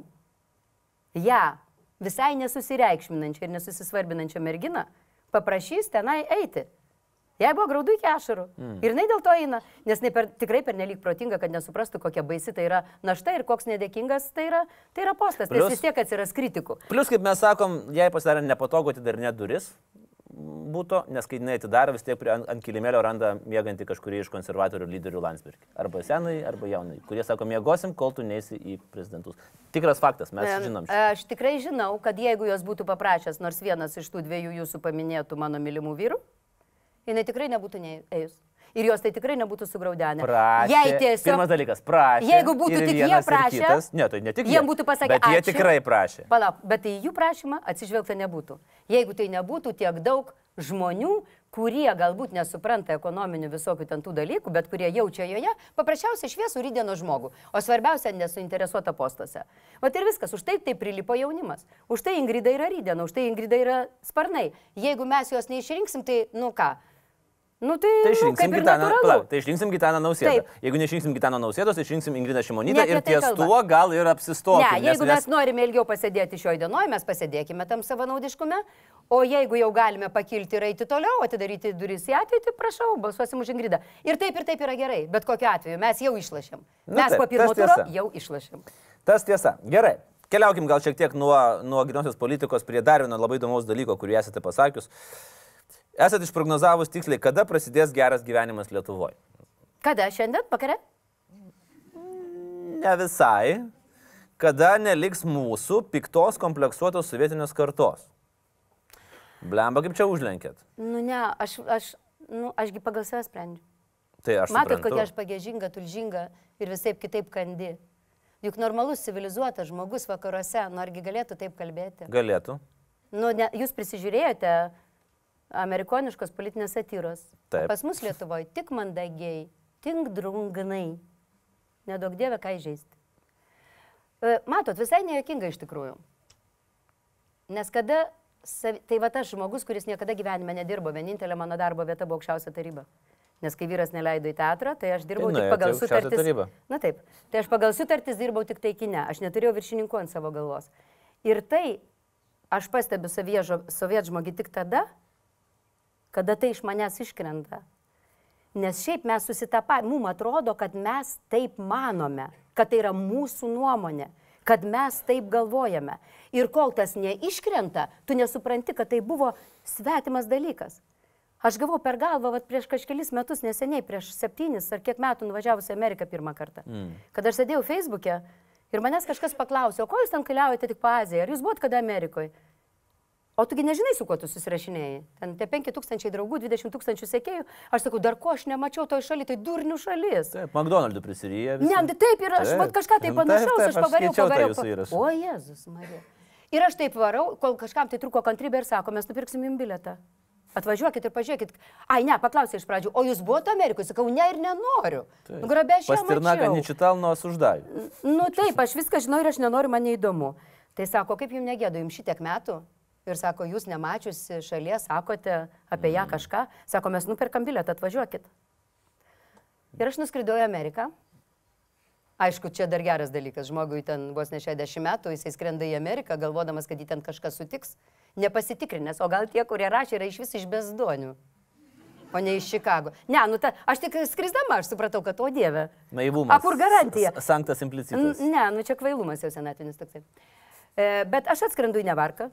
ją visai nesusireikšminančią ir nesusisvarbinančią merginą, paprašys tenai eiti. Jai buvo graudu iki ašarų. Mm. Ir jinai dėl to eina, nes per, tikrai per nelik protinga, kad nesuprastų, kokia baisi tai yra našta ir koks nedėkingas tai yra, tai yra postas. Plus, nes vis tiek atsiras kritikų. Plus, kaip mes sakom, jai pasidarė nepatogu atidarinėti duris. Būtų, nes kai jinai atidaro, vis tiek prie, ant, ant kilimėlio randa miegantį kažkurį iš konservatorių lyderių Landsbergį. Arba senai, arba jaunai, kurie sako, miegosim, kol tu neisi į prezidentus. Tikras faktas, mes e, žinom. Šitą. Aš tikrai žinau, kad jeigu jos būtų paprašęs nors vienas iš tų dviejų jūsų paminėtų mano mylimų vyrų, jinai tikrai nebūtų neėjus. Ir jos tai tikrai nebūtų sugraudenę. Prašė. Jei tiesiog, pirmas dalykas, prašė. Jeigu būtų tik jie prašę, ne, tai ne tik jie būtų pasakę, bet jie ačiū. Tikrai prašė. Palauk, bet tai jų prašymą atsižvelgta nebūtų. Jeigu tai nebūtų tiek daug žmonių, kurie galbūt nesupranta ekonominių visokių ten tų dalykų, bet kurie jaučia joje, paprasčiausiai šviesų rydienos žmogų. O svarbiausia, nesuinteresuota postuose. Vat ir viskas, už tai tai prilipo jaunimas. Už tai Ingrida yra rydiena, už tai Ingrida yra sparnai. Jeigu mes jos neišrinksim, tai nu ką? Nu, tai, tai išrinksim nu, Gitaną, palauk, tai išrinksim Gitaną Nausėdą. Taip. Jeigu neišrinksim Gitaną Nausėdos, tai išrinksim Ingridą Šimonytę ir ties kalba. Tuo gal ir apsistokime. Ne, jeigu mes norime ilgiau pasėdėti šioj dienoj, mes pasėdėkime tam savanaudiškume, o jeigu jau galime pakilti ir eiti toliau, atidaryti duris į ateitį, prašau, balsuosim už Ingridą. Ir taip ir taip yra gerai, bet kokiu atveju mes jau išlašėm. Nu, mes taip, po pirmo turo jau išlašėm. Tas tiesa. Gerai. Keliaukim gal šiek tiek nuo, nuo grynosios politikos prie dar vieno labai įdomaus dalyko, kurį esate pasakius. Esate išprognozavus tiksliai, kada prasidės geras gyvenimas Lietuvoje? Kada? Šiandien? Vakare? Ne visai. Kada neliks mūsų piktos kompleksuotos sovietinės kartos? Blemba, kaip čia užlenkėt? Nu ne, aš, aš, nu, ašgi pagal save sprendžiu. Tai aš Matot, suprantu. kokia aš pagėžinga, tulžinga ir visaip kitaip kandi. Juk normalus, civilizuotas žmogus vakaruose, nu argi galėtų taip kalbėti? Galėtų. Nu, ne, jūs prisižiūrėjote amerikoniškos politinės satyros. Pas mus Lietuvoje tik mandagiai, tik drungnai. Nedaug dievė, ką įžeisti. Matot, visai nejuokinga iš tikrųjų. Nes kada, tai va tas žmogus, kuris niekada gyvenime nedirbo, vienintelė mano darbo vieta buvo aukščiausia taryba. Nes kai vyras neleido į teatrą, tai aš dirbau tai, tik pagal tai sutartis. Na taip, tai aš pagal sutartis dirbau tik tai kine. Aš neturėjau viršininkų ant savo galvos. Ir tai aš pastebiu sovietžmogį tik tada, kada tai iš manęs iškrenta. Nes šiaip mes susitapame, mums atrodo, kad mes taip manome, kad tai yra mūsų nuomonė, kad mes taip galvojame. Ir kol tas neiškrenta, tu nesupranti, kad tai buvo svetimas dalykas. Aš gavau per galvą vat, prieš kažkelis metus neseniai, prieš septynis ar kiek metų nuvažiavusi į Ameriką pirmą kartą. Mm. Kad aš sėdėjau Facebook'e ir manęs kažkas paklausė, o ko jūs ten keliaujate tik po Aziją, ar jūs buvot kada Amerikoje? O tugi nežinai, su kuo tu susirašinėjai. Ten tie penki tūkstančiai draugų, dvidešimt tūkstančių sekėjų. Aš sakau, dar ko aš nemačiau toj šaly, tai durnių šalis. Taip, McDonald'ų prisiriję. Ne, taip ir aš vat, kažką tai panašaus, aš pavariau, pavariau. O Jėzus Marija. Ir aš taip varau, kol kažkam tai truko kantrybė ir sako, mes nupirksim jums bilietą. Atvažiuokit ir pažiūrėkit. Ai, ne, paklausė iš pradžių, o jūs buvote Amerikoje? Sakau, ne ir nenoriu. Nu, grabė aš ją mačiau. Pasternaką nečital, nuo aš uždaviu. Nu taip, aš viską žinau ir aš nenoriu, man neįdomu. Tai sako, kaip jums negėdu, jums šitiek metų? Ir sako, jūs nemačiusi šalies, sakote apie ją kažką. Sako, mes nuperkam bilietą, atvažiuokit. Ir aš nuskridau į Ameriką. Aišku, čia dar geras dalykas. Žmogui ten vos ne šešiasdešimt metų, jisai skrenda į Ameriką, galvodamas, kad jį ten kažkas sutiks. Nepasitikrinęs, o gal tie, kurie rašė, yra iš vis iš bezdonių, o ne iš Čikago. Ne, nu ta, aš tik skrisdama, aš supratau, kad o Dieve. Naivumas. A kur garantija? Sanktas implicitas. Ne, nu čia kvailumas jau senatinis toksai. E, bet aš atskrendu į Nevarką.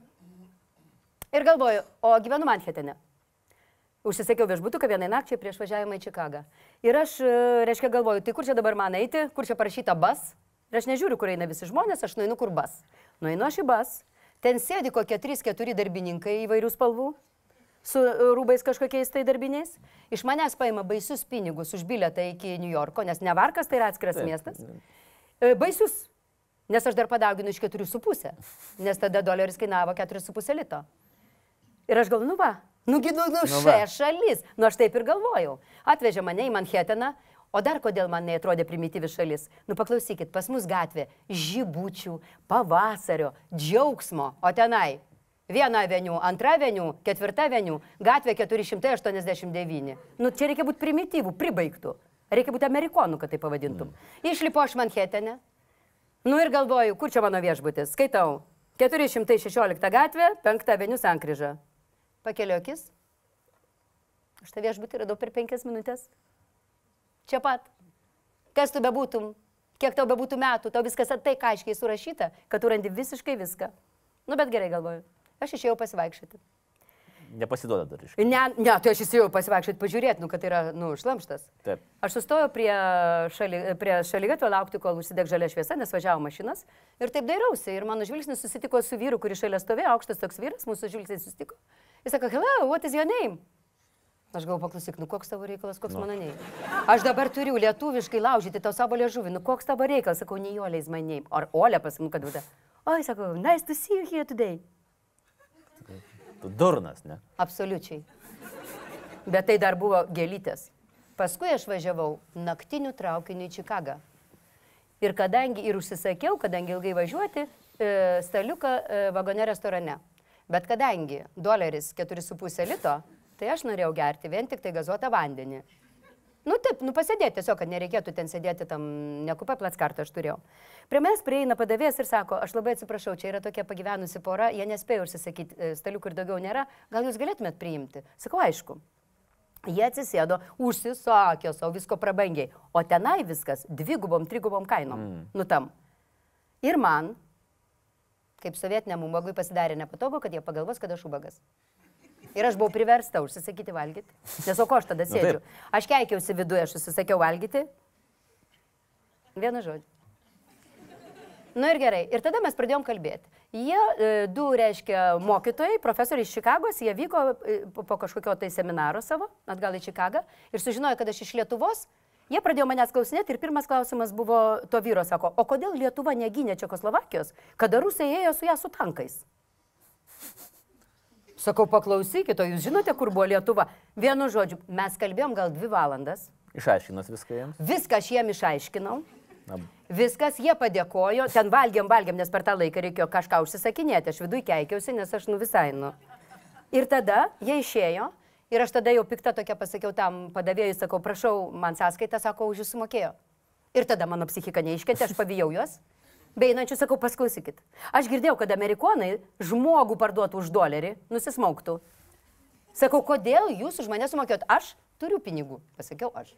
Ir galvoju, o gyvenu Manhetene. Užsisakiau viešbutuką vienai nakčiai prieš važiavimą į Čikagą. Ir aš, reiškia, galvoju, tai kur čia dabar man eiti, kur čia parašyta bus. Ir aš nežiūriu, kur eina visi žmonės, aš nueinu kur bus. Nueinu aš į bus, Ten sėdi kokie trys keturi darbininkai įvairių spalvų, su rūbais kažkokiais tai darbiniais. Iš manęs paima baisius pinigus už bilietą iki New Yorko, nes Nevarkas tai yra atskiras miestas. Baisius, nes aš dar padauginu iš keturių su pusė, nes tada doleris kainavo keturi su pusė lito. Ir aš galvoju, nu va, nugi, nu, nu, nu šia šalis, nu aš taip ir galvojau. Atvežė mane į Manhattaną. O dar kodėl man neatrodė primityvi šalis? Nu paklausykit, pas mus gatvė žibučių, pavasario, džiaugsmo, o tenai viena aveniu, antra aveniu, ketvirta aveniu, gatvė keturi šimtai aštuoniasdešimt devyni. Nu čia reikia būti primityvų, pribaigtų. Reikia būti amerikonų, kad tai pavadintum. Mm. Išlipo aš Manhattane. Nu ir galvoju, kur čia mano viešbutis? Skaitau, keturi šimtai šešiolikta gatvė, penkta aveniu sankryža. Pakeliu akis. Aš tą viešbutį radau per penkias minutės. Čia pat. Kas tu bebūtum, kiek tau bebūtų metų, tau viskas tai aiškiai surašyta, kad tu randi visiškai viską. Nu, bet gerai galvoju. Aš išėjau pasivaikščioti. Nepasiduoda dar iš. Ne, ne, tai aš išėjau pasivaikščioti, pažiūrėti, nu, kad tai yra, nu, šlamštas. Taip. Aš sustojau prie, šali, prie šaligatvio laukti, kol užsideg žalia šviesa, nes važiavo mašinas. Ir taip dairausi. Ir mano žvilgsnis susitiko su vyru, kuris šalia stovėjo, aukštas toks vyras, mūsų žvilgsnis susitiko. Jis sako, hello, what is your name? Aš galvoju, paklausyk, nu koks tavo reikalas, koks no. mano name? Aš dabar turiu lietuviškai laužyti tau savo liežuvį, nu koks tavo reikalas, sakau, Nijolė is my name. Ar Olė pasimu, kad būtų. Oi, sakau, nice to see you here today. Tu durnas, ne? Absoliučiai. Bet tai dar buvo gėlytės. Paskui aš važiavau naktiniu traukiniu į Čikagą. Ir kadangi ir užsisakiau, kadangi ilgai važiuoti, staliuką vagone restorane. Bet kadangi doleris keturi su pusė lito, tai aš norėjau gerti vien tik tai gazuotą vandenį. Nu taip, nu pasėdėti tiesiog, kad nereikėtų ten sėdėti tam nekupą plackartą aš turėjau. Prie manęs prieina padavėjas ir sako, aš labai atsiprašau, čia yra tokia pagyvenusi pora, jie nespėjo užsisakyti, staliukų ir daugiau nėra, gal jūs galėtumėt priimti? Sakau, aišku. Jie atsisėdo, užsisakė savo visko prabangiai, o tenai viskas dvigubom, trigubom kainom. Mm. Nu tam. Ir man, kaip sovietiniam ubagui, pasidarė nepatogu, kad jie pagalvos, kad aš ubagas. Ir aš buvau priversta užsisakyti valgyti. Nes o ko aš tada sėdžiu? Aš keikiausi viduje, aš užsisakiau valgyti. Vienu žodžiu. Nu ir gerai. Ir tada mes pradėjom kalbėti. Jie, du, reiškia, mokytojai, profesoriai iš Čikagos, jie vyko po kažkokio tai seminaro savo, atgal į Čikagą, ir sužinojo, kad aš iš Lietuvos. Jie pradėjo manęs klausinėti ir pirmas klausimas buvo to vyro, sako, o kodėl Lietuva negynė Čekoslovakijos, kada rusai ėjo su ją su tankais? Sakau, paklausykit, o jūs žinote, kur buvo Lietuva? Vienu žodžiu, mes kalbėjom gal dvi valandas. Išaiškinos viską jiems? Viską aš jiem išaiškinau. Na. Viskas, jie padėkojo. Ten valgiam, valgiam, nes per tą laiką reikėjo kažką užsisakinėti. Aš viduj keikiausi, nes aš nu visai nu. Ir tada jie išėjo. Ir aš tada jau pikta tokia pasakiau tam padavėjui, sakau, prašau, man sąskaitą, sako, už jūs sumokėjo. Ir tada mano psichika neiškentė, aš pavijau juos. Beinančių sakau, pasklausykit. Aš girdėjau, kad amerikonai žmogų parduotų už dolerį, nusismauktų. Sakau, kodėl jūs už mane sumokėjot? Aš turiu pinigų. Pasakiau aš.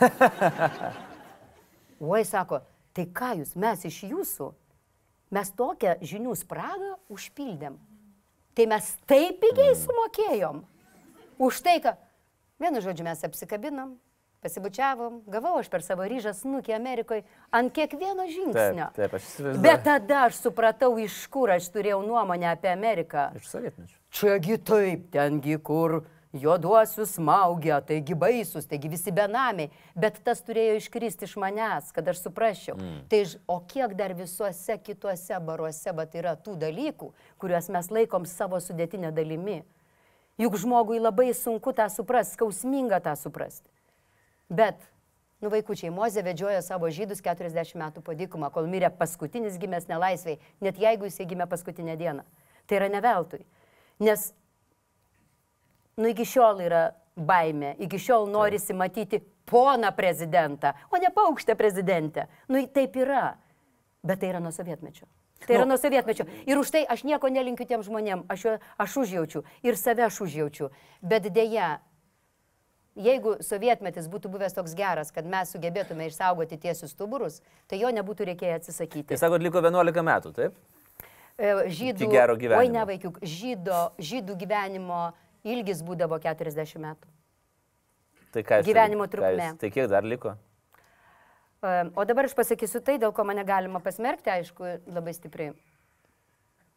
Oi, sako, tai ką jūs, mes iš jūsų, mes tokią žinių spragą užpildėm. Tai mes taip pigiai sumokėjom. Už tai, ką... Vienu žodžiu, mes apsikabinam. Pasibučiavom, gavau aš per savo ryžą snukį Amerikoje ant kiekvieno žingsnio. Taip, taip, aš įsivaizduoju. Bet tada aš supratau, iš kur aš turėjau nuomonę apie Ameriką. Iš sovietmečio. Čiagi taip, tengi kur juoduosius smaugia, taigi baisus, taigi visi benamiai. Bet tas turėjo iškristi iš manęs, kad aš suprasčiau. Mm. Tai, o kiek dar visuose kituose baruose, bet yra tų dalykų, kuriuos mes laikom savo sudėtinę dalimi. Juk žmogui labai sunku tą suprasti, skausminga tą suprasti. Bet, nu vaikučiai, Mozė vedžiojo savo žydus keturiasdešimt metų po dykumą, kol mirė paskutinis gimęs nelaisvėj, net jeigu jis gimė paskutinę dieną. Tai yra ne veltui. Nes, nu iki šiol yra baimė, iki šiol norisi matyti poną prezidentą, o ne paukštę prezidentę. Nu taip yra, bet tai yra nuo sovietmečio. Tai yra nuo sovietmečio. Ir už tai aš nieko nelinkiu tiem žmonėm, aš, aš užjaučiu ir save aš užjaučiu. Bet dėja, jeigu sovietmetis būtų buvęs toks geras, kad mes sugebėtume išsaugoti tiesius stuburus, tai jo nebūtų reikėję atsisakyti. Tai sakot, liko vienuolika metų, taip? Žydų, Iki gero gyvenimo. Oi, nevaikiu, žydo, žydų gyvenimo ilgis būdavo keturiasdešimt metų. Tai ką jūs, gyvenimo ką trukmė. Jūs, tai kiek dar liko? O dabar aš pasakysiu tai, dėl ko mane galima pasmerkti, aišku, labai stipriai.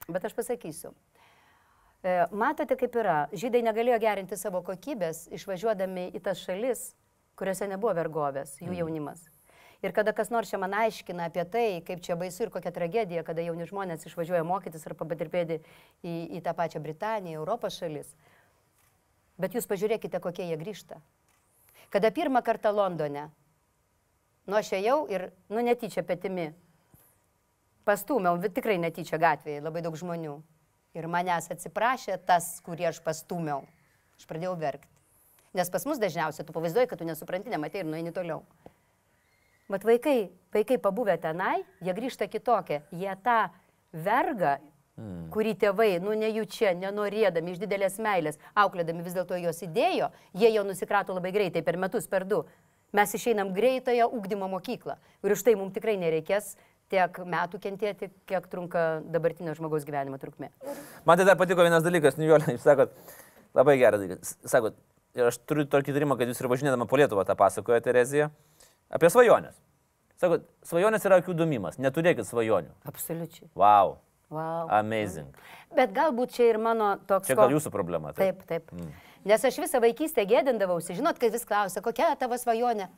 Bet aš pasakysiu. Matote, kaip yra. Žydai negalėjo gerinti savo kokybės, išvažiuodami į tas šalis, kuriuose nebuvo vergovės, jų jaunimas. Ir kada kas nors čia man aiškina apie tai, kaip čia baisu ir kokia tragedija, kada jauni žmonės išvažiuoja mokytis ar padirbėti į, į tą pačią Britaniją, Europos šalis. Bet jūs pažiūrėkite, kokie jie grįžta. Kada pirmą kartą Londone, nu aš ėjau ir, nu netyčia petimi, pastūmiau, tikrai netyčia gatvėje, labai daug žmonių. Ir manęs atsiprašė tas, kurį aš pastūmiau. Aš pradėjau verkti. Nes pas mus dažniausiai tu pavaizduoji, kad tu nesupranti, nematai ir nueini toliau. Bet vaikai, vaikai pabuvę tenai, jie grįžta kitokie. Jie tą vergą, mm. kurį tėvai, nu nejučia, nenorėdami, iš didelės meilės, auklėdami vis dėlto jos įdėjo, jie jau nusikrato labai greitai, per metus, per du. Mes išeinam greitąją ugdymo mokyklą. Ir už tai mums tikrai nereikės tiek metų kentėti, kiek trunka dabartinio žmogaus gyvenimo trukmė. Man tai dar patiko vienas dalykas, Nijolė, jūs sakot, labai geras dalykas. Sakot, ir aš turiu tokį įtarimą, kad jūs ir važinėdama po Lietuvą tą pasakojo Terezija, apie svajonės. Sakot, svajonės yra akių dumimas, neturėkit svajonių. Absoliučiai. Wow. Wow. Amazing. Bet galbūt čia ir mano toks... Čia gal jūsų problema. Taip, taip. taip. Mm. Nes aš visą vaikystę gėdindavausi, žinot, kai vis klausia, kokia tavo svajonė?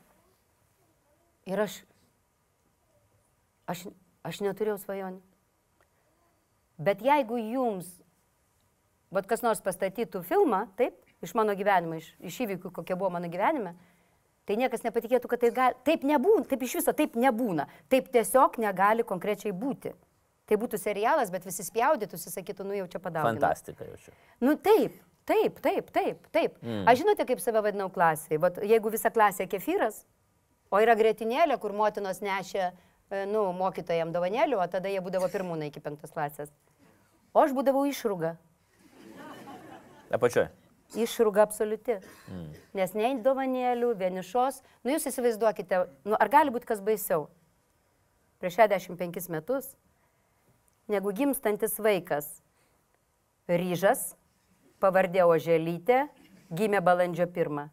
Ir aš... Aš, aš neturėjau svajonių. Bet jeigu jums, vat kas nors pastatytų filmą, taip, iš mano gyvenimo, iš, iš įvykių, kokie buvo mano gyvenime, tai niekas nepatikėtų, kad tai gali, taip nebūna, taip iš viso taip nebūna. Taip tiesiog negali konkrečiai būti. Tai būtų serialas, bet visi spjaudytųsi, sakytų, nu jau čia padaugino. Fantastika jau čia. Nu taip, taip, taip, taip, taip. Mm. Aš žinote, kaip save vadinau klasiai. Vat, jeigu visa klasė kefyras, o yra grėtinėlė, kur motinos nešė nu, mokytojam dovanėlių, o tada jie būdavo pirmūnai iki penktos klasės. O aš būdavau išrūga. Apačioj. Išrūga absoliuti. Mm. Nes nei dovanėlių, vienišos. Nu, jūs įsivaizduokite, nu, ar gali būti kas baisiau? Prieš šešiasdešimt penkis metus, negu gimstantis vaikas Ryžas, pavardė Oželytė, gimė balandžio pirmą.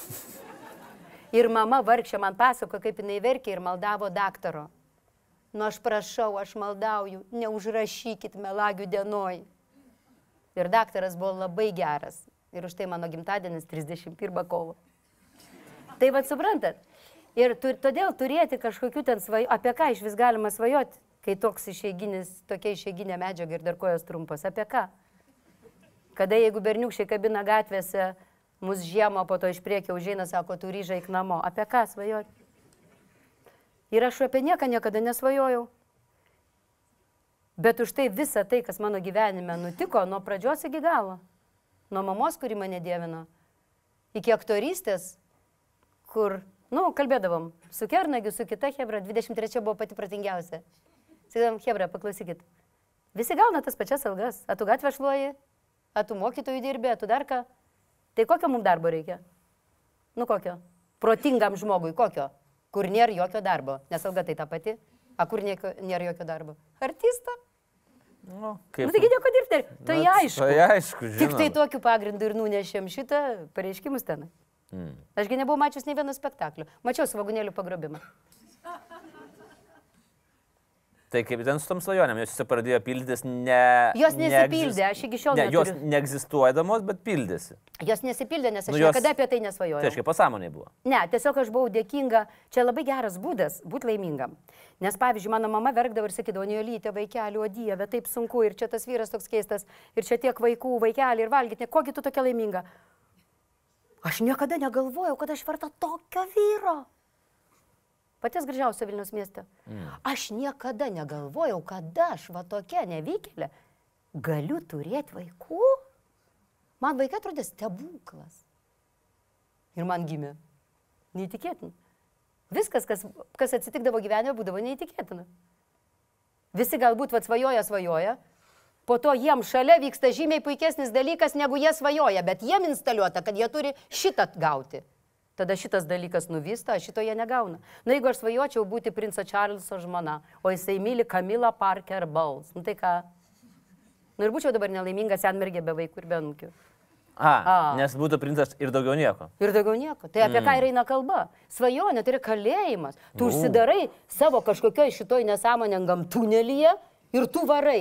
Ir mama vargšė man pasako, kaip jinai verkė ir maldavo daktaro. Nu, aš prašau, aš maldauju, neužrašykit melagių dienoj. Ir daktaras buvo labai geras. Ir už tai mano gimtadienis trisdešimt pirmą kovo. Tai vad suprantat. Ir tu, todėl turėti kažkokių ten svajų, apie ką iš vis galima svajoti, kai toks išeiginis, tokia išeiginė medžiaga ir dar kojos trumpos. Apie ką? Kada jeigu berniukščiai kabina gatvėse, mus žiemą, po to iš priekio užeina, sako, tu Ryža eik namo. Apie ką svajoti? Ir aš apie nieką niekada nesvajojau. Bet už tai visa tai, kas mano gyvenime nutiko, nuo pradžios iki galo. Nuo mamos, kuri mane dievino, iki aktorystės, kur, nu, kalbėdavom su Kernagiu, su kita Hebra, dvidešimt trečia buvo pati pratingiausia. Sakydam, Hebra, paklausykit, visi gauna tas pačias algas. A tu gatvę šluoji, a tu mokytojų dirbi, a tu dar ką. Tai kokio mums darbo reikia? Nu kokio? Protingam žmogui kokio? Kur nėra jokio darbo, nes alga tai ta pati. A kur nėra jokio darbo? Artista? Nu, kaip... Nu, taigi nieko dirbti. Tai nu, aišku. Tai aišku, žinoma. Tik tai tokiu pagrindu ir nunešėm šitą pareiškimus ten. Mm. Ašgi nebuvau mačius nei vieno spektaklio. Mačiau svogūnėlių pagrobimą. Tai kaip ten su tom svajonėm, jos pradėjo pildytis ne... Jos nesipildė, aš iki šiol ne, neturiu. Jos neegzistuodamos, bet pildėsi. Jos nesipildė, nes aš nu, jos... niekada apie tai nesvajojau. Tai aiškiai pasąmonė buvo. Ne, tiesiog aš buvau dėkinga. Čia labai geras būdas būti laimingam. Nes, pavyzdžiui, mano mama verkdavo ir sakydavo, Nijolytė, vaikeli, o Dieve, taip sunku, ir čia tas vyras toks keistas, ir čia tiek vaikų, vaikeli, ir valgyti, kogi tu tokia laiminga. Aš niekada negalvojau, kad aš verta tokio vyro. Paties gražiausio Vilniaus mieste. Mm. Aš niekada negalvojau, kad aš va tokia nevykėlė galiu turėti vaikų. Man vaikai atrodė stebuklas. Ir man gimė. Neįtikėtina. Viskas, kas, kas atsitikdavo gyvenime, būdavo neįtikėtina. Visi galbūt va svajoja, svajoja. Po to jiem šalia vyksta žymiai puikesnis dalykas, negu jie svajoja. Bet jiem instaliuota, kad jie turi šitą gauti. Tada šitas dalykas nuvysta, šito jie negauna. Na, jeigu aš svajočiau būti princo Čarlzo žmona, o jisai myli Camilla Parker Bowles, nu tai ką? Nu ir būčiau dabar nelaiminga senmergė be vaikų ir be anūkių. A, A, nes būtų princas ir daugiau nieko. Ir daugiau nieko. Tai apie mm. ką ir eina kalba? Svajonė, tai yra kalėjimas. Tu uh. užsidarai savo kažkokioj šitoj nesąmoningam tunelyje ir tu varai.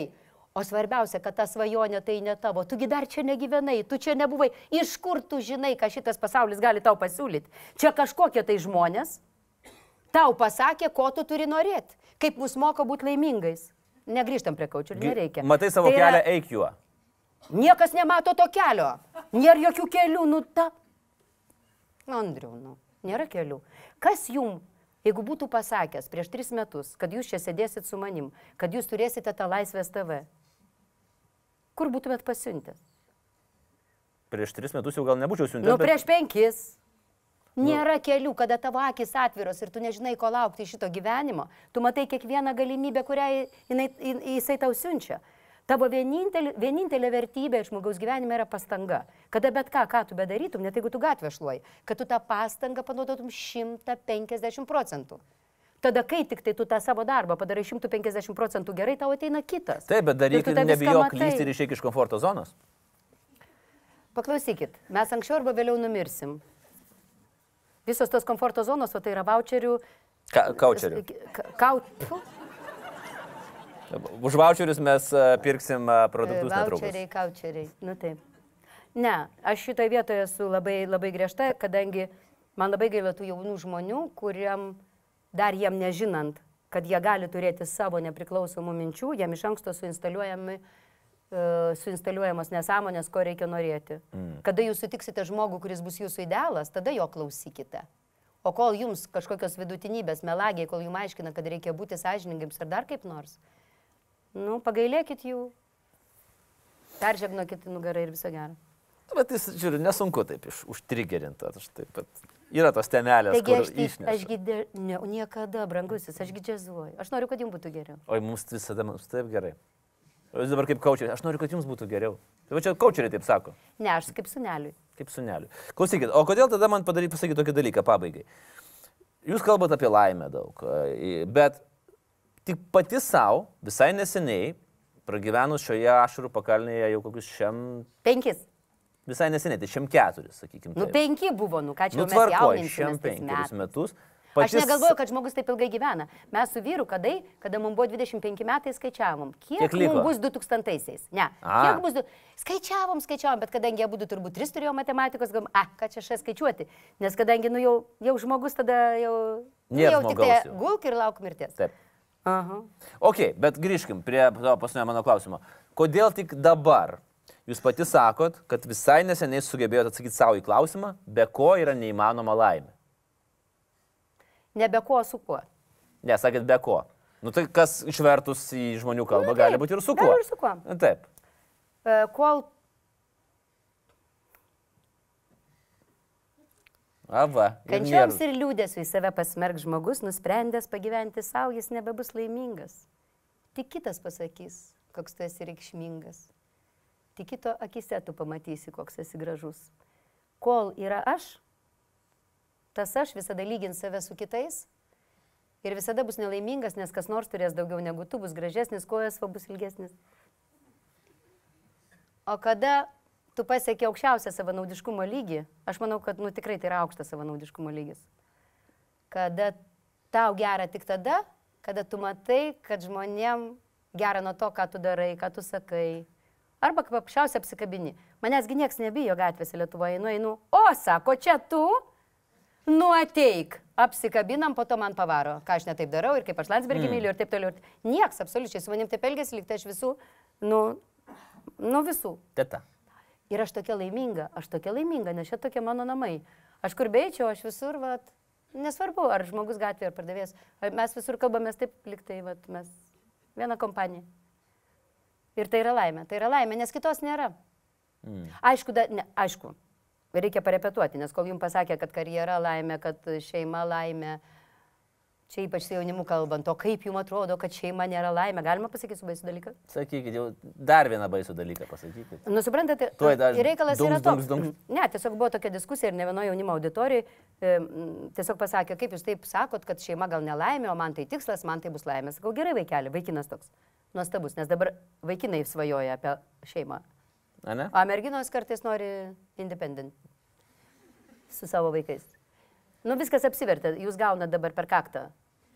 O svarbiausia, kad ta svajonė tai ne tavo. Tugi dar čia negyvenai, tu čia nebuvai. Iš kur tu žinai, ką šitas pasaulis gali tau pasiūlyti? Čia kažkokie tai žmonės tau pasakė, ko tu turi norėti. Kaip mus moko būti laimingais. Negrįžtam prie kaučerių, nereikia. Matai savo tai kelią, yra... eik juo. Niekas nemato to kelio. Nėra jokių kelių, nu ta. Andriau, nu, nėra kelių. Kas jum, jeigu būtų pasakęs prieš tris metus, kad jūs čia sėdėsit su manim, kad jūs turėsite tą Laisvės T V, kur būtumėt pasiuntęs? Prieš tris metus jau gal nebūčiau siuntęs. Nu, bet... prieš penkis. Nėra nu. Kelių, kada tavo akis atviros ir tu nežinai, ko laukti iš šito gyvenimo. Tu matai kiekvieną galimybę, kurią jinai, jisai tau siunčia. Tavo vienintelė, vienintelė vertybė žmogaus gyvenime yra pastanga. Kada bet ką, ką tu bedarytum, net jeigu tu gatvę šluoji, kad tu tą pastangą panaudotum šimtą penkiasdešimt procentų. Tada, kai tik tai tu tą savo darbą padarai šimtą penkiasdešimt procentų gerai, tau ateina kitas. Taip, bet daryk, nebijok klysti ir išeik iš komforto zonos. Paklausykit, mes anksčiau arba vėliau numirsim. Visos tos komforto zonos, o tai yra voucherių... Ka kaučerių. Kau... Už voucherius mes pirksim produktus netrukus. Voucheriai, kaučeriai. Nu taip. Ne, aš šitoje vietoje esu labai, labai griežta, kadangi man labai gaila tų jaunų žmonių, kuriam dar jiem nežinant, kad jie gali turėti savo nepriklausomų minčių, jiem iš anksto suinstaliuojami suinstaliuojamos nesąmonės, ko reikia norėti. Mm. Kada jūs sutiksite žmogų, kuris bus jūsų idealas, tada jo klausykite. O kol jums kažkokios vidutinybės melagiai, kol jums aiškina, kad reikia būti sąžiningiems ar dar kaip nors, nu, pagailėkit jų, peržegnokit nugarą ir viso gero. Bet jis, žiūriu, nesunku taip iš, užtrigerinti. Taip, bet yra tos temelės, taigi kur aš, išneša. Ašgi, ne, niekada, brangusis, ašgi džiazuoju. Aš noriu, kad jums būtų geriau. Oi, mums visada mums taip gerai. Jūs dabar kaip kaučeriai, aš noriu, kad jums būtų geriau. Tai va čia kaučeriai taip sako. Ne, aš kaip suneliui. Kaip suneliui. Klausykit, o kodėl tada man padaryti pasakyti tokį dalyką pabaigai? Jūs kalbate apie laimę daug, bet tik pati savo visai neseniai, pragyvenus šioje ašarų pakalnėje jau kokius šiam... Penkis. Visai neseniai, tai šiam keturis, sakykime. Nu penki buvo, nu ką čia nu, mes tvarkoj, jauninsimės šiam tais penkerius metus. Patys... Aš negalvoju, kad žmogus taip ilgai gyvena. Mes su vyru, kada, kada mums buvo dvidešimt penki metai, skaičiavom. Kiek, kiek mums bus du tūkstantaisiais? Ne. A. Kiek bus du... Skaičiavom, skaičiavom, bet kadangi jie būtų turbūt tris turėjo matematikos, galvom, a, ką čia šią skaičiuoti. Nes kadangi, nu jau, jau žmogus tada jau... Nėra jau tik tai gulk ir lauk mirties. Taip. Aha. Ok, bet grįžkim prie to paskutinio mano klausimo. Kodėl tik dabar jūs pati sakot, kad visai neseniai sugebėjote atsakyti savo į klausimą, be ko yra neįmanoma laimė? Ne be ko, su kuo? Ne, sakėt be ko. Nu tai kas išvertus į žmonių kalbą, nu, gali būti ir su kuo. Gali ir su kuo. Taip. E, kol... Ava. Kančioms ir liūdėsiu į save pasmerk žmogus, nusprendęs pagyventi savo, jis nebebus laimingas. Tik kitas pasakys, koks tu esi reikšmingas. Tik kito akise tu pamatysi, koks esi gražus. Kol yra aš, tas aš visada lygins save su kitais ir visada bus nelaimingas, nes kas nors turės daugiau negu tu, bus gražesnis, kojas va bus ilgesnis. O kada tu pasieki aukščiausią savanaudiškumo lygį, aš manau, kad nu, tikrai tai yra aukštas savanaudiškumo lygis. Kada tau gera tik tada, kada tu matai, kad žmonėm gera nuo to, ką tu darai, ką tu sakai. Arba kaip apšiausia apsikabini. Manęsgi nieks nebijo gatvėse Lietuvoje, nueinu, o sako, čia tu? Nu ateik, apsikabinam, po to man pavaro, ką aš netaip darau ir kaip aš Landsbergį mm. myliu ir taip toliau. Nieks, absoliučiai, su manim taip elgėsi, lyg tai aš visų, nu, nu visų. Teta. Ir aš tokia laiminga, aš tokia laiminga, nes čia tokie mano namai. Aš kur beičiau, aš visur, vat, nesvarbu, ar žmogus gatvėje, ar pardavėjas, mes visur kalbamės taip, lyg tai, vat, mes viena kompanija. Ir tai yra laimė, tai yra laimė, nes kitos nėra. Mm. Aišku, da, ne, aišku. Reikia parepetuoti, nes kol jums pasakė, kad karjera laimė, kad šeima laimė, čia ypač su jaunimu kalbant, o kaip jums atrodo, kad šeima nėra laimė, galima pasakyti su baisų dalyką? Sakykit, jau dar vieną baisų dalyką pasakykit. Nu, suprantate, reikalas yra toks. Ne, tiesiog buvo tokia diskusija ir ne vienoje jaunimo auditorijoje e, tiesiog pasakė, kaip jūs taip sakot, kad šeima gal nelaimė, o man tai tikslas, man tai bus laimė. Sakau, gerai vaikeli, vaikinas toks, nuostabus, nes dabar vaikinai svajoja apie šeimą. A, ne? O merginos kartais nori independent su savo vaikais. Nu, viskas apsivertė, jūs gaunat dabar per kaktą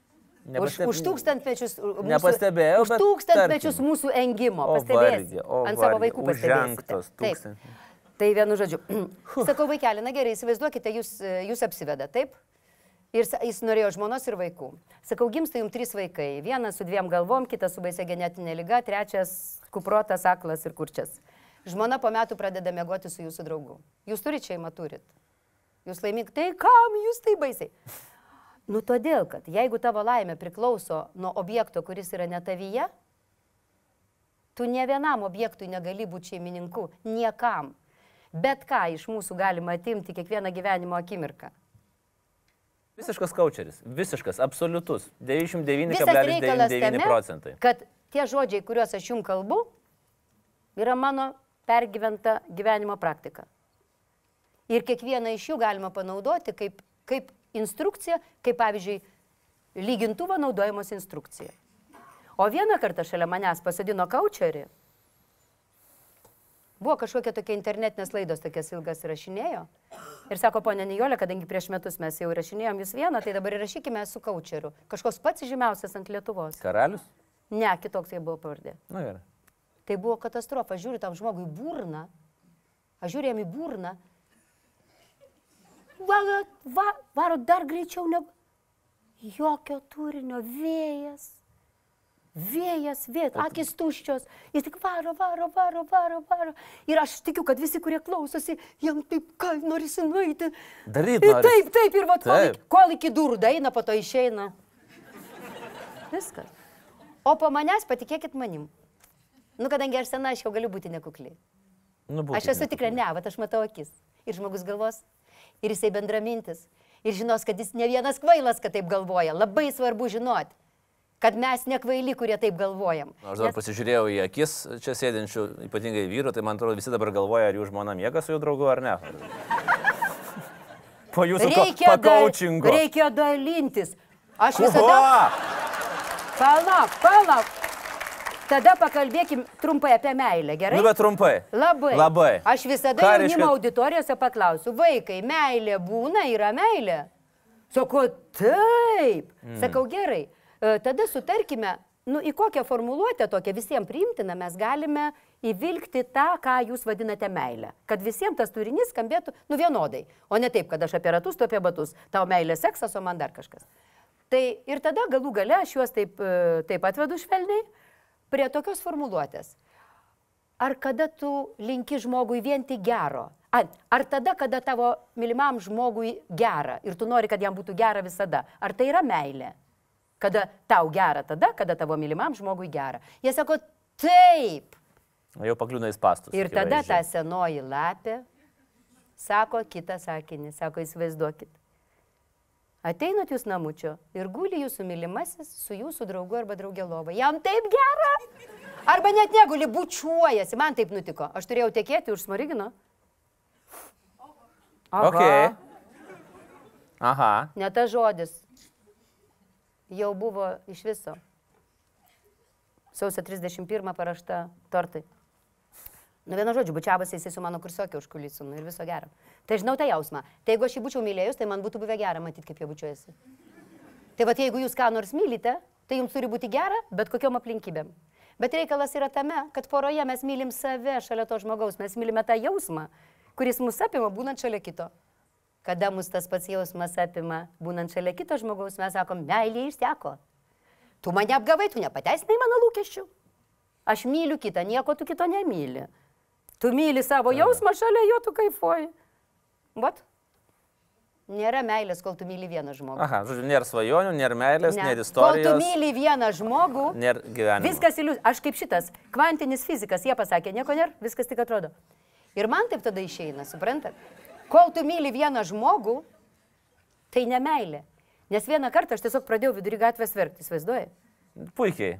Nepasteb... Už, už tūkstantmečius mūsų, Nepastebėjau, už tūkstantmečius tarkim. Mūsų engimo. Pastebėsite. Ant savo vaikų pastebėsite. Taip. Tai vienu žodžiu. Sakau, vaikeli, na gerai, įsivaizduokite, jūs, jūs apsiveda, taip? Ir jis norėjo žmonos ir vaikų. Sakau, gimsta jums trys vaikai. Vienas su dviem galvom, kitas su baisia genetinė liga, trečias kuprotas, aklas ir kurčias. Žmona po metų pradeda miegoti su jūsų draugu. Jūs turit šeimą, turit. Jūs laimink, tai kam jūs tai baisiai? Nu todėl, kad jeigu tavo laimė priklauso nuo objekto, kuris yra ne tavyje, tu ne vienam objektui negali būti šeimininku, niekam. Bet ką iš mūsų galima atimti kiekvieną gyvenimo akimirką. Visiškas kaučeris, visiškas, absoliutus, devyniasdešimt devyni kablelis devyniasdešimt devyni procentai. Kad tie žodžiai, kuriuos aš jums kalbu, yra mano pergyventa gyvenimo praktika. Ir kiekvieną iš jų galima panaudoti kaip, kaip instrukcija, kaip pavyzdžiui, lygintuvo naudojamos instrukcija. O vieną kartą šalia manęs pasadino kaučerį. Buvo kažkokia tokia internetinės laidos, tokias ilgas rašinėjo. Ir sako, ponė Nijolė, kadangi prieš metus mes jau rašinėjom jūs vieną, tai dabar rašykime su kaučeriu. Kažkoks pats žymiausias ant Lietuvos. Karalius? Ne, kitoks tai buvo pavardė. Na gerai. Tai buvo katastrofa. Žiūriu tam žmogui burną. Aš žiūrėjom į burną. Va, va, varo dar greičiau negu... Jokio turinio, vėjas. Vėjas, vėjas, akis tuščios, jis tik varo, varo, varo, varo, varo. Ir aš tikiu, kad visi, kurie klausosi, jam taip, ką norisi nueiti. Daryt ir norisi. taip, taip, ir va, kol, iki, kol iki durų daeina, po to išeina. Viskas. O po manęs patikėkit manim. Nu, kadangi aš sena, aš jau galiu būti nekukli. Nu, aš esu tikra, ne, bet aš matau akis. Ir žmogus galvos, ir jisai bendramintis. Ir žinos, kad jis ne vienas kvailas, kad taip galvoja. Labai svarbu žinoti. Kad mes nekvaili, kurie taip galvojam. Aš dar Nes... pasižiūrėjau į akis čia sėdinčių, ypatingai vyrų, tai man atrodo visi dabar galvoja, ar jų žmona miega su jų draugu ar ne. Po jūsų pakaučingo. Da, reikia dalintis. Aš visada... Palauk, palauk. Tada pakalbėkim trumpai apie meilę, gerai? Nu, bet trumpai. Labai. Labai. Aš visada jaunimo auditorijose paklausiu, vaikai, meilė būna, yra meilė. Sako, taip. Mm. Sakau, gerai. Tada sutarkime, nu, į kokią formuluotę tokią visiems priimtiną mes galime įvilkti tą, ką jūs vadinate meilę. Kad visiems tas turinys skambėtų, nu, vienodai. O ne taip, kad aš apie ratus, tu apie batus. Tau meilė seksas, o man dar kažkas. Tai ir tada galų gale aš juos taip, taip atvedu švelniai prie tokios formuluotės. Ar kada tu linki žmogui vien tik gero? Ar, ar tada, kada tavo mylimam žmogui gera ir tu nori, kad jam būtų gera visada? Ar tai yra meilė? Kada tau gera tada, kada tavo mylimam žmogui gera. Jie sako, taip. Jau pakliūna į spastus. Ir tada ta senoji lapė sako kitą sakinį, sako, įsivaizduokit. Ateinat jūs namučio ir guli jūsų mylimasis su jūsų draugu arba draugė lova. Jam taip gera. Arba net neguli, bučiuojasi. Man taip nutiko. Aš turėjau tekėti už Smorigino. Aha. Okay. Aha. Ne tas žodis. Jau buvo iš viso. Sausio trisdešimt pirmą parašta tortai. Nu, vienu žodžiu, bučiavosi jisai su mano kursiokė už kulisų, nu, ir viso gero. Tai žinau tą jausmą. Tai jeigu aš jį būčiau mylėjus, tai man būtų buvę gera matyti, kaip jie bučiuojasi. Tai vat, jeigu jūs ką nors mylite, tai jums turi būti gera, bet kokiom aplinkybėm. Bet reikalas yra tame, kad poroje mes mylim save šalia to žmogaus, mes mylime tą jausmą, kuris mus apima būnant šalia kito. Kada mus tas pats jausmas apima, būnant šalia kito žmogaus, mes sakom, meilė išseko. Tu mane apgavai, tu nepateisinai mano lūkesčių. Aš myliu kitą, nieko tu kito nemyli. Tu myli savo jausmą, šalia jo tu kaifuoji. Vat. Nėra meilės, kol tu myli vieną žmogų. Aha, žodžiu, nėra svajonių, nėra meilės, ne. nėra istorijos. Kol tu myli vieną žmogų, nėra gyvenimo. Viskas iliuzija. Aš kaip šitas, kvantinis fizikas, jie pasakė, nieko nėra, viskas tik atrodo. Ir man taip tada išeina, suprantat? Kol tu myli vieną žmogų, tai ne meilė. Nes vieną kartą aš tiesiog pradėjau vidury gatvės verkti, įsivaizduoji? Puikiai.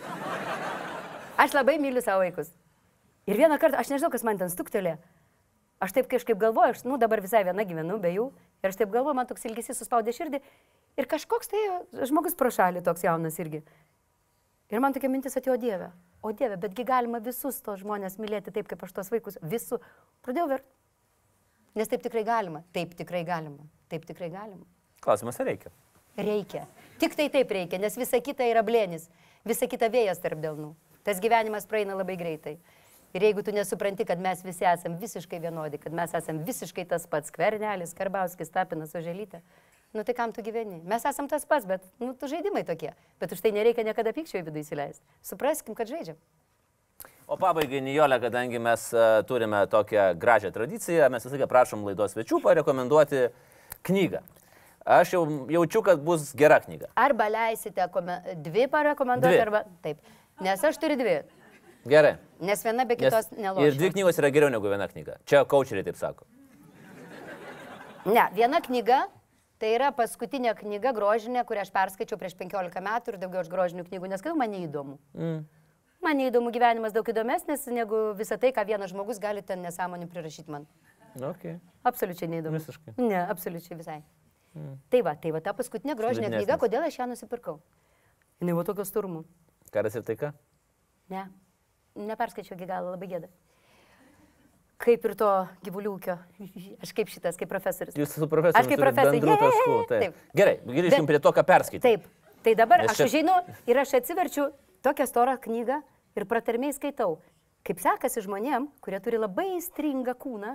Aš labai myliu savo vaikus. Ir vieną kartą, aš nežinau, kas man ten stuktelė. Aš taip kažkaip galvoju, aš, nu, dabar visai viena gyvenu, be jų. Ir aš taip galvoju, man toks ilgesys suspaudė širdį. Ir kažkoks tai žmogus pro šalį toks jaunas irgi. Ir man tokia mintis atėjo, Dieve. O Dieve, betgi galima visus tos žmonės mylėti taip, kaip aš tos vaikus. Visų. Pradėjau verkti. Nes taip tikrai galima. Taip tikrai galima. Taip tikrai galima. Klausimas, ar reikia? Reikia. Tik tai taip reikia, nes visa kita yra blėnis, visa kita vėjas tarp delnų. Tas gyvenimas praeina labai greitai. Ir jeigu tu nesupranti, kad mes visi esame visiškai vienodi, kad mes esame visiškai tas pats, Skvernelis, Karbauskis, Tapinas, Oželytė, nu tai kam tu gyveni? Mes esame tas pats, bet nu, tu žaidimai tokie. Bet už tai nereikia niekada pykčio į vidų įsileisti. Supraskim, kad žaidžiam. O pabaigai, Nijolė, kadangi mes uh, turime tokią gražią tradiciją, mes visą laiką prašom laidos svečių parekomenduoti knygą. Aš jau jaučiu, kad bus gera knyga. Arba leisite komen... dvi parekomenduoti, dvi. Arba taip. Nes aš turiu dvi. Gerai. Nes viena be kitos nelošia. Ir dvi knygos yra geriau negu viena knyga. Čia coacheriai taip sako. Ne, viena knyga, tai yra paskutinė knyga grožinė, kurią aš perskaičiau prieš penkiolika metų ir daugiau aš grožinių knygų neskaitau, man neįdomu. Mm. Man neįdomu, gyvenimas daug įdomesnis negu visą tai, ką vienas žmogus gali ten nesąmonių prirašyti man. Okay. Absoliučiai neįdomu. Visiškai. Ne, absoliučiai visai. Mm. Tai va, tai va, ta paskutinė grožinė knyga, kodėl aš ją nusipirkau? Ne, va tokio sturmų. Karas ir taika? Ne, neperskaičiau iki galo, labai gėda. Kaip ir to gyvulių ūkio. Aš kaip šitas, kaip profesorius. Jūs su profesorius aš kaip profesorius. Bendrų taškų. Taip. Taip. Gerai, grįžkim Bet, prie to, ką perskaitai. Taip, tai dabar Nes aš čia... užeinu ir aš atsiverčiu tokią storą knygą ir pratarmiai skaitau. Kaip sekasi žmonėm, kurie turi labai stringą kūną,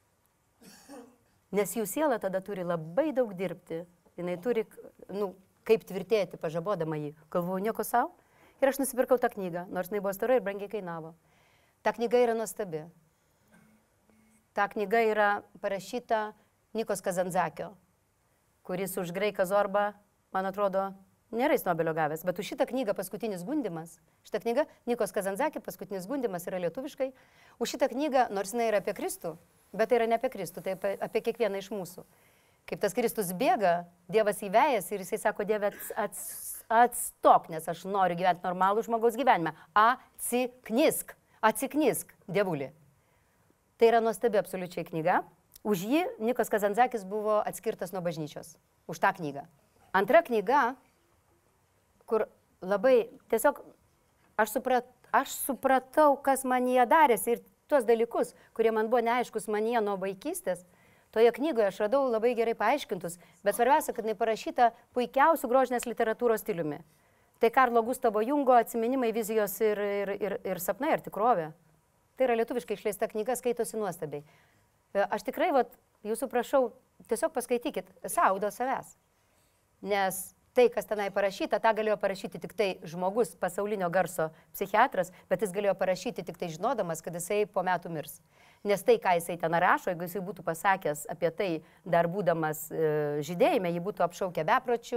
nes jų siela tada turi labai daug dirbti. Jinai turi, nu, kaip tvirtėti, pažabodama jį. Galvoju, nieko savo. Ir aš nusipirkau tą knygą, nors jinai buvo stora ir brangiai kainavo. Ta knyga yra nuostabi. Ta knyga yra parašyta Nikos Kazantzakio, kuris už Graiką Zorbą, man atrodo, nėra jis Nobelio gavęs, bet už šitą knygą Paskutinis gundymas. Šitą knygą Nikos Kazantzakio Paskutinis gundymas yra lietuviškai. Už šitą knygą, nors jinai yra apie Kristų, bet tai yra ne apie Kristų, tai apie, apie kiekvieną iš mūsų. Kaip tas Kristus bėga, Dievas įvėjęs ir jisai sako, Dieve, ats, atstok, nes aš noriu gyventi normalų žmogaus gyvenimą. Atsiknisk, atsiknisk, Dievulį. Tai yra nuostabi absoliučiai knyga. Už jį Nikos Kazantzakis buvo atskirtas nuo bažnyčios. Už tą knygą. Antra knyga, kur labai, tiesiog, aš, suprat, aš supratau, kas man jie darėsi ir tuos dalykus, kurie man buvo neaiškus man jie nuo vaikystės. Toje knygoje aš radau labai gerai paaiškintus, bet svarbiausia, kad jinai parašyta puikiausių grožinės literatūros stiliumi. Tai Karlo Gustavo Jungo atsiminimai, vizijos ir, ir, ir, ir sapnai, ir tikrovė. Tai yra lietuviškai išleista knyga, skaitosi nuostabiai. Aš tikrai, vat, jūsų prašau, tiesiog paskaitykit savo dėl savęs. Nes tai, kas tenai parašyta, tą galėjo parašyti tik tai žmogus, pasaulinio garso psichiatras, bet jis galėjo parašyti tik tai žinodamas, kad jisai po metų mirs. Nes tai, ką jisai ten rašo, jeigu jisai būtų pasakęs apie tai, dar būdamas e, žydėjime, jį būtų apšaukę bepročių,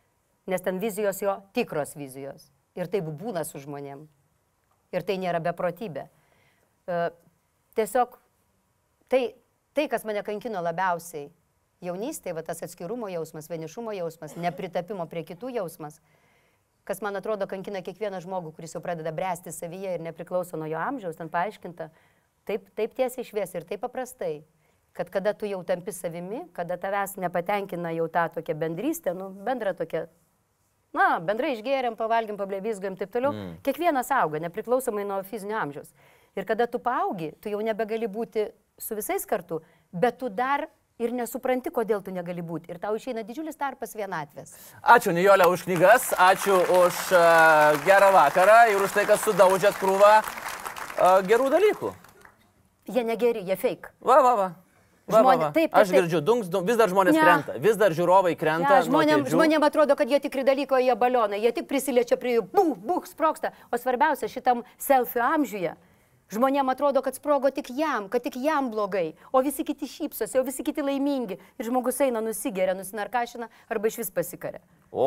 nes ten vizijos jo tikros vizijos. Ir taip būna su žmonėm. Ir tai nėra beprotybė. E, tiesiog tai, tai, kas mane kankino labiausiai jaunystėje, va, tas atskirumo jausmas, vienišumo jausmas, nepritapimo prie kitų jausmas, kas, man atrodo, kankina kiekvieną žmogų, kuris jau pradeda bręsti savyje ir nepriklauso nuo jo amžiaus, ten paaiškinta, taip, taip tiesiai šviesiai ir taip paprastai, kad kada tu jau tampi savimi, kada tavęs nepatenkina jau tą tokią bendrystę, nu, bendrą tokią, na, bendrai išgėrėm, pavalgėm, pablevizgėm, taip toliau, mm. kiekvienas auga, nepriklausomai nuo fizinio amžiaus. Ir kada tu paaugi, tu jau nebegali būti su visais kartu, bet tu dar ir nesupranti, kodėl tu negali būti. Ir tau išeina didžiulis tarpas vienatvės. Ačiū, Nijolė, už knygas, ačiū už uh, gerą vakarą ir už tai, kad sudaužėt krūvą uh, gerų dalykų. Jie negeri, jie fake. Va, va, va. Va, Žmonė, va, va. taip, taip, Aš girdžiu, dunks, dunks, vis dar žmonės ne. krenta, vis dar žiūrovai krenta. Ne, žmonėm, žmonėm atrodo, kad jie tikri dalyko, jie balionai, jie tik prisiliečia prie jų, buh, buh, sproksta. O svarbiausia, šitam selfie amžiuje, žmonėm atrodo, kad sprogo tik jam, kad tik jam blogai, o visi kiti šypsosi, o visi kiti laimingi. Ir žmogus eina, nusigeria, nusinarkašina arba iš vis pasikaria.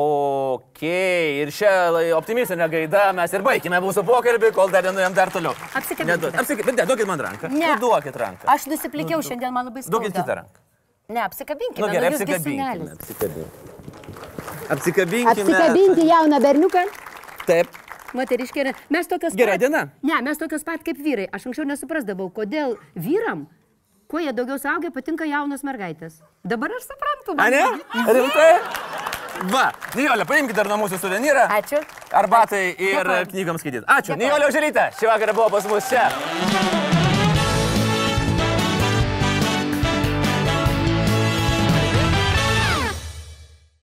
Ok, ir šią optimistinę gaidą mes ir baigime mūsų pokalbį, kol dar nenuėjom dar toliau. Apsikabinkite. Apsikabinkite, duokit man ranką. Ne. Nu, duokit ranką. Aš nusiplikiau nu, šiandien, man labai skauda. Duokit kitą ranką. Ne, apsikabinkime. Nu, gerai, nu, apsikabinkime. Apsikabinkime. Apsikabinkime. Apsikabinti jauną berniuką. Taip. Moteriškė yra. Mes tokios Gera pat... diena. Ne, mes tokios pat kaip vyrai. Aš anksčiau nesuprasdavau, kodėl vyram, kuo jie daugiau suaugę, patinka jaunos mergaitės. Dabar aš suprantu. A, ne? Rimtai? Va, Nijolė, paimkite dar nuo mūsų suvenyrą. Ačiū. Arbatai ir knygams skaityti. Ačiū. Nijolė Oželytė, šį vakarą buvo pas mus čia.